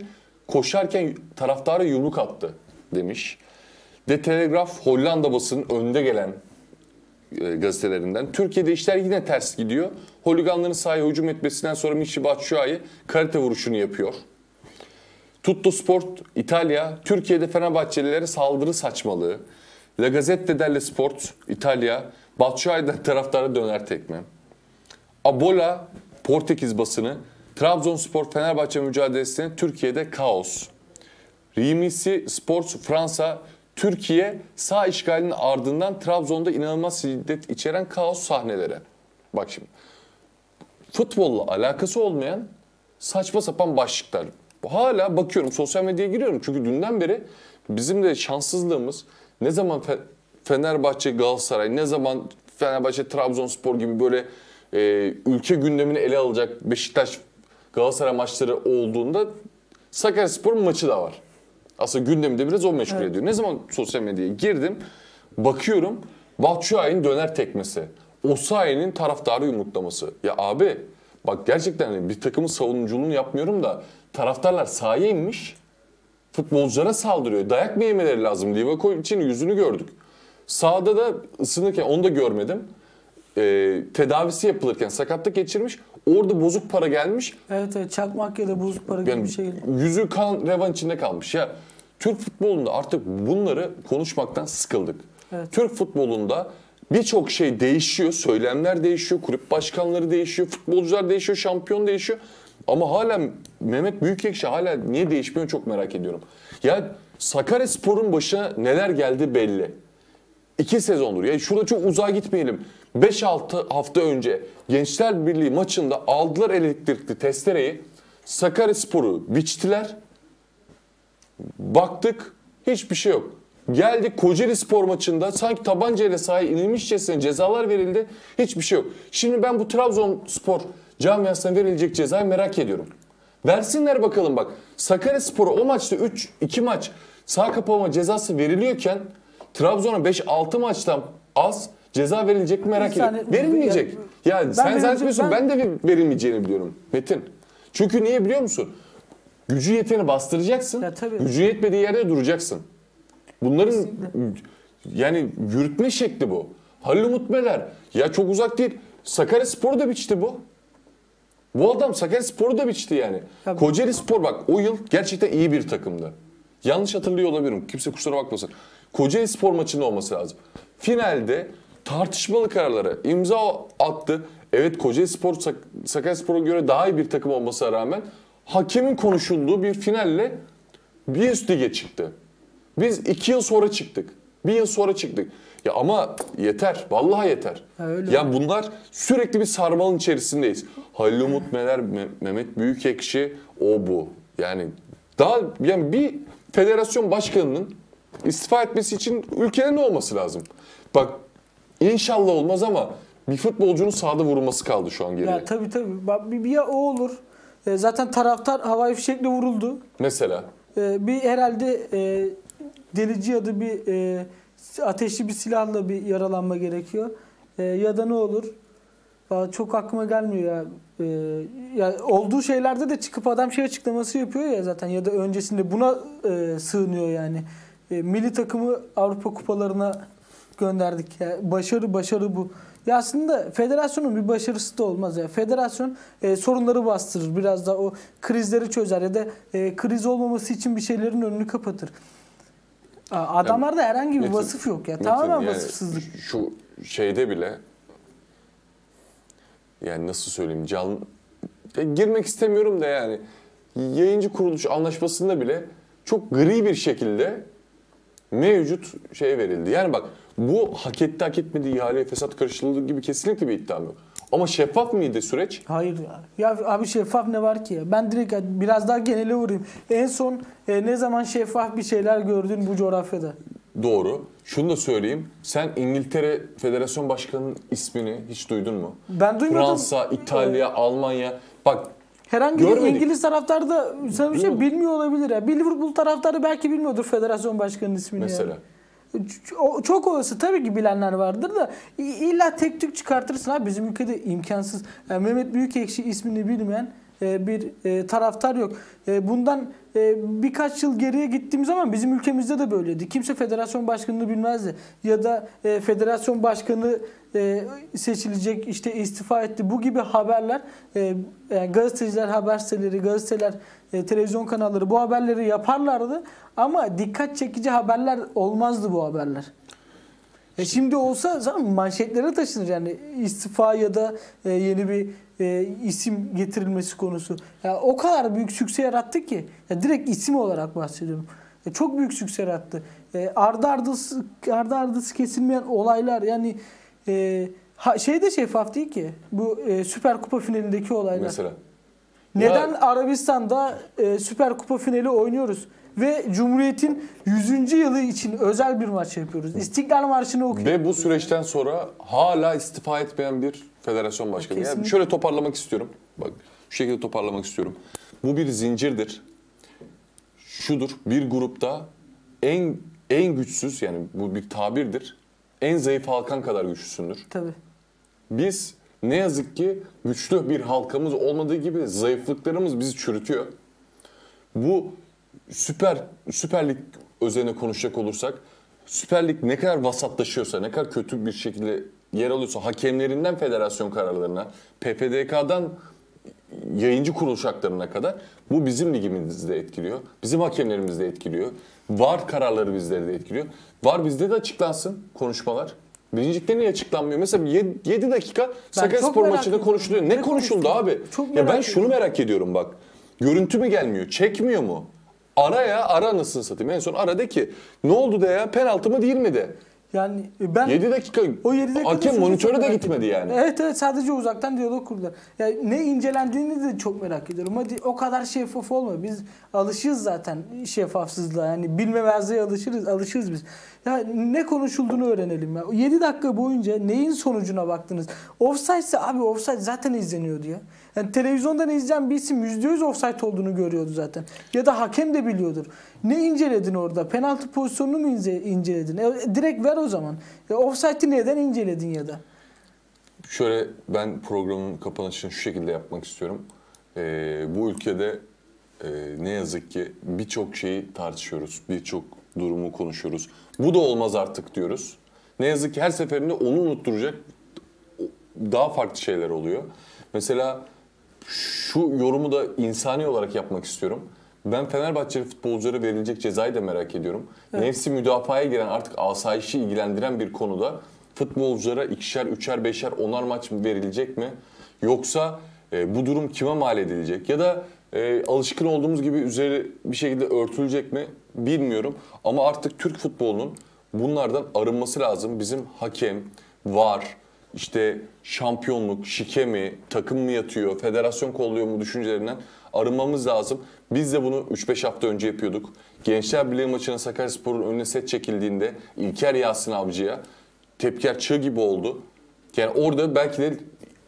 koşarken taraftara yumruk attı demiş. De Telegraf Hollanda basının önde gelen gazetelerinden. Türkiye'de işler yine ters gidiyor. Holiganların sahaya hücum etmesinden sonra Michy Batshuayi karate vuruşunu yapıyor. Tutto Sport İtalya, Türkiye'de Fenerbahçelilere saldırı saçmalığı. La Gazzetta dello Sport İtalya, Batshuayi'den taraftara döner tekme. Abola Portekiz basını, Trabzonspor Fenerbahçe mücadelesine Türkiye'de kaos. Rimisi Sports Fransa, Türkiye sağ işgalinin ardından Trabzon'da inanılmaz şiddet içeren kaos sahneleri. Bak şimdi. Futbolla alakası olmayan saçma sapan başlıklar. Hala bakıyorum, sosyal medyaya giriyorum. Çünkü dünden beri bizim de şanssızlığımız, ne zaman Fenerbahçe Galatasaray, ne zaman Fenerbahçe Trabzonspor gibi böyle ülke gündemini ele alacak Beşiktaş Galatasaray maçları olduğunda Sakaryaspor'un maçı da var. Aslında gündemde biraz o meşgul ediyor. Ne zaman sosyal medyaya girdim, bakıyorum Batshuayi'nin döner tekmesi, Osayi'nin taraftarı yumruklaması. Ya abi bak, gerçekten bir takımın savunuculuğunu yapmıyorum da taraftarlar sahaya inmiş, futbolculara saldırıyor. Dayak mı yemeleri lazım? Livakovic'in yüzünü gördük. Sahada da ısınırken onu da görmedim. Tedavisi yapılırken sakatlık geçirmiş. Orada bozuk para gelmiş. Evet, çakmak ya da bozuk para gibi Yani bir şey. yüzü kan revan içinde kalmış. Ya Türk futbolunda artık bunları konuşmaktan sıkıldık. Evet. Türk futbolunda birçok şey değişiyor. Söylemler değişiyor. Kulüp başkanları değişiyor. Futbolcular değişiyor. Şampiyon değişiyor. Ama hala Mehmet Büyükekşi hala niye değişmiyor çok merak ediyorum. Ya Sakaryaspor'un başına neler geldi belli. 2 sezondur. Ya şurada çok uzağa gitmeyelim. 5-6 hafta önce Gençler Birliği maçında aldılar elektrikli testereyi. Sakaryaspor'u biçtiler. Baktık hiçbir şey yok. Geldik Kocaeli Spor maçında sanki tabancayla sahaya inilmişçesine cezalar verildi. Hiçbir şey yok. Şimdi ben bu Trabzonspor camiasına verilecek cezayı merak ediyorum. Versinler bakalım bak. Sakaryaspor'a o maçta 2 maç sağ kapama cezası veriliyorken Trabzon'a 5-6 maçtan az ceza verilecek mi merak ediyorum. Verilmeyecek. Yani sen zannediyorsun ben de verilmeyeceğini biliyorum Metin. Çünkü niye biliyor musun? Gücü yeteni bastıracaksın. Gücü yetmediği yerde duracaksın. Bunların yani yürütme şekli bu. Halil Umut Meler ya çok uzak değil. Sakaryaspor'u da biçti bu. Bu adam Sakaryaspor'u da biçti yani. Kocaeli Spor bak o yıl gerçekten iyi bir takımdı. Yanlış hatırlıyor olabilirim. Kimse kusura bakmasın. Kocaeli Spor maçında olması lazım. Finalde tartışmalı kararlara imza attı. Evet Kocaeli Spor Sakaryaspor'a göre daha iyi bir takım olmasına rağmen hakemin konuşulduğu bir finalle bir üst lige çıktı. Biz 2 yıl sonra çıktık. 1 yıl sonra çıktık. Ya ama yeter. Vallahi yeter. Ya bunlar sürekli bir sarmalın içerisindeyiz. Halil Umut Meler, Mehmet Büyükekşi, o bu. Yani daha yani bir federasyon başkanının istifa etmesi için ülkede ne olması lazım? Bak inşallah olmaz ama bir futbolcunun sahada vurulması kaldı şu an geriye. Ya tabii. Bak, bir ya o olur. Zaten taraftar havai fişekle vuruldu. Mesela. Bir herhalde delici ya da bir ateşli bir silahla bir yaralanma gerekiyor. Ya da ne olur? Çok aklıma gelmiyor ya. Ya olduğu şeylerde de çıkıp adam şey açıklaması yapıyor ya zaten, ya da öncesinde buna sığınıyor yani. Milli takımı Avrupa kupalarına gönderdik. Yani başarı bu. Ya aslında federasyonun bir başarısı da olmaz ya. Federasyon sorunları bastırır. Biraz da o krizleri çözer ya da kriz olmaması için bir şeylerin önünü kapatır. Adamlarda herhangi bir vasıf yok ya. Tamamen yani vasıfsızlık. Şu şeyde bile yani nasıl söyleyeyim girmek istemiyorum da yani yayıncı kuruluş anlaşmasında bile çok gri bir şekilde mevcut şey verildi. Yani bak bu hak etti hak etmedi ihaleye fesat karıştırıldığı gibi kesinlikle bir iddiam yok. Ama şeffaf mıydı süreç? Hayır ya. Ya abi şeffaf ne var ki ya? Ben direkt biraz daha genele vurayım. En son ne zaman şeffaf bir şeyler gördün bu coğrafyada? Doğru. Şunu da söyleyeyim. Sen İngiltere Federasyon Başkanı'nın ismini hiç duydun mu? Ben duymadım. Fransa, İtalya, Almanya. Bak herhangi bir İngiliz taraftarı da sana bir şey bilmiyor olabilir ya. Bir Liverpool taraftarı belki bilmiyordur Federasyon Başkanı'nın ismini. Mesela. Yani. Çok olası tabii ki bilenler vardır da illa tek tük çıkartırsın abi, bizim ülkede imkansız. Yani Mehmet Büyükekşi ismini bilmeyen bir taraftar yok. Bundan birkaç yıl geriye gittiğim zaman bizim ülkemizde de böyleydi. Kimse federasyon başkanını bilmezdi. Ya da federasyon başkanı seçilecek, işte istifa etti. Bu gibi haberler gazeteciler, haber siteleri, gazeteler, televizyon kanalları bu haberleri yaparlardı. Ama dikkat çekici haberler olmazdı bu haberler. Şimdi olsa zaten manşetlere taşınır yani istifa ya da yeni bir isim getirilmesi konusu. Yani o kadar büyük sükse yarattı ki. Ya direkt isim olarak bahsediyorum. Çok büyük sükse yarattı. Ardı ardısı kesilmeyen olaylar yani şey de şeffaf değil ki. Bu Süper Kupa finalindeki olaylar. Mesela. Neden Arabistan'da Süper Kupa finali oynuyoruz? Ve Cumhuriyet'in 100. yılı için özel bir maç yapıyoruz. İstiklal Marşı'nı okuyoruz. Ve bu süreçten sonra hala istifa etmeyen bir federasyon başkanı. Yani şöyle toparlamak istiyorum. Bak şu şekilde toparlamak istiyorum. Bu bir zincirdir. Şudur, bir grupta en güçsüz, yani bu bir tabirdir. En zayıf halkan kadar güçlüsündür. Tabii. Biz ne yazık ki güçlü bir halkamız olmadığı gibi zayıflıklarımız bizi çürütüyor. Bu Süper Lig özeline konuşacak olursak, Süper Lig ne kadar vasatlaşıyorsa, ne kadar kötü bir şekilde yer alıyorsa, hakemlerinden federasyon kararlarına, PFDK'dan yayıncı kuruluş haklarına kadar bu bizim ligimizi de etkiliyor. Bizim hakemlerimizi de etkiliyor. VAR kararları bizleri de etkiliyor. VAR bizde de açıklansın konuşmalar. Birincilikte niye açıklanmıyor? Mesela 7 dakika Sakaryaspor maçında konuşuluyor. Ne konuşuldu abi? Ya ben şunu merak ediyorum bak. Görüntü mü gelmiyor? Çekmiyor mu? Ara anasını satayım. En son ara de ki ne oldu de ya, penaltı mı değil mi de. Yani ben 7 dakika o 7 dakika hakem monitöre de gitmedi yani. Evet sadece uzaktan diyalog kurdular. Yani ne incelendiğini de çok merak ediyorum. Hadi o kadar şeffaf olma. Biz alışığız zaten şeffafsızlığa. Yani bilmemezliğe alışırız biz. Ya ne konuşulduğunu öğrenelim ya. 7 dakika boyunca neyin sonucuna baktınız? Offside ise abi offside zaten izleniyordu ya. Yani televizyondan izleyen bir isim %100 offside olduğunu görüyordu zaten. Ya da hakem de biliyordur. Ne inceledin orada? Penaltı pozisyonunu mu inceledin? Direkt ver o zaman. Offside'i neden inceledin ya da? Şöyle, ben programın kapanışını şu şekilde yapmak istiyorum. Bu ülkede ne yazık ki birçok şeyi tartışıyoruz. Birçok durumu konuşuyoruz. Bu da olmaz artık diyoruz. Ne yazık ki her seferinde onu unutturacak daha farklı şeyler oluyor. Mesela şu yorumu da insani olarak yapmak istiyorum. Ben Fenerbahçeli futbolculara verilecek cezayı da merak ediyorum. Evet. Nefsi müdafaya giren, artık asayişi ilgilendiren bir konuda futbolculara 2'şer, 3'er, 5'er, 10'ar maç verilecek mi? Yoksa bu durum kime mal edilecek? Ya da alışkın olduğumuz gibi üzeri bir şekilde örtülecek mi? Bilmiyorum. Ama artık Türk futbolunun bunlardan arınması lazım. Bizim hakem, VAR, işte şampiyonluk, şike mi, takım mı yatıyor, federasyon kolluyor mu düşüncelerinden arınmamız lazım. Biz de bunu 3-5 hafta önce yapıyorduk. Gençler Birliği maçına Sakaryaspor'un önüne set çekildiğinde İlker Yasin Avcı'ya tepkiler çığ gibi oldu. Yani orada belki de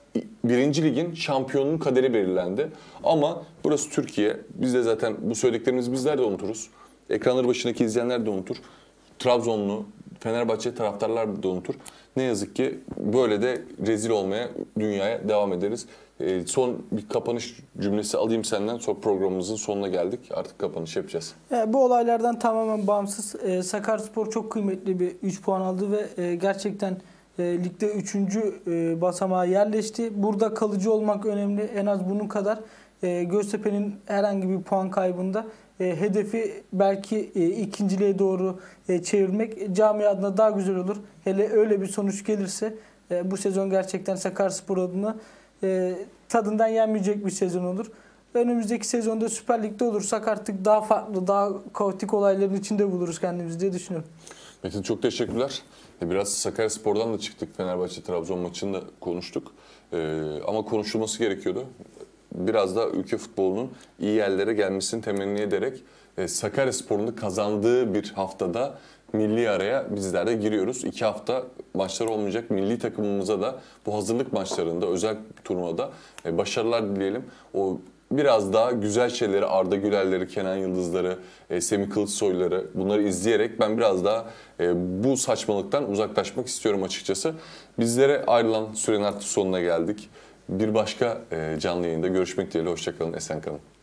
1. Ligin şampiyonunun kaderi belirlendi. Ama burası Türkiye. Biz de zaten bu söylediklerimizi bizler de unuturuz. Ekranları başındaki izleyenler de unutur. Trabzonlu, Fenerbahçe taraftarlar da unutur. Ne yazık ki böyle de rezil olmaya dünyaya devam ederiz. Son bir kapanış cümlesi alayım senden. Sonra programımızın sonuna geldik. Artık kapanış yapacağız. Bu olaylardan tamamen bağımsız. Sakaryaspor çok kıymetli bir 3 puan aldı ve gerçekten ligde 3. basamağa yerleşti. Burada kalıcı olmak önemli. En az bunun kadar. Göztepe'nin herhangi bir puan kaybında hedefi belki ikinciliğe doğru çevirmek cami adına daha güzel olur. Hele öyle bir sonuç gelirse bu sezon gerçekten Sakaryaspor adına tadından yenmeyecek bir sezon olur. Önümüzdeki sezonda Süper Lig'de olursak artık daha farklı, daha kaotik olayların içinde buluruz kendimizi diye düşünüyorum. Metin, çok teşekkürler. Biraz Sakaryaspor'dan da çıktık. Fenerbahçe-Trabzon maçını da konuştuk. Ama konuşulması gerekiyordu. Biraz da ülke futbolunun iyi yerlere gelmesini temenni ederek Sakaryaspor'un da kazandığı bir haftada milli araya bizler de giriyoruz. 2 hafta maçlar olmayacak. Milli takımımıza da bu hazırlık maçlarında, özel turnuvada başarılar dileyelim. O biraz daha güzel şeyleri, Arda Güler'leri, Kenan Yıldız'ları, Semih Kılıçsoy'ları, bunları izleyerek ben biraz daha bu saçmalıktan uzaklaşmak istiyorum açıkçası. Bizlere ayrılan sürenin artık sonuna geldik. Bir başka canlı yayında görüşmek dileğiyle. Hoşça kalın, esen kalın.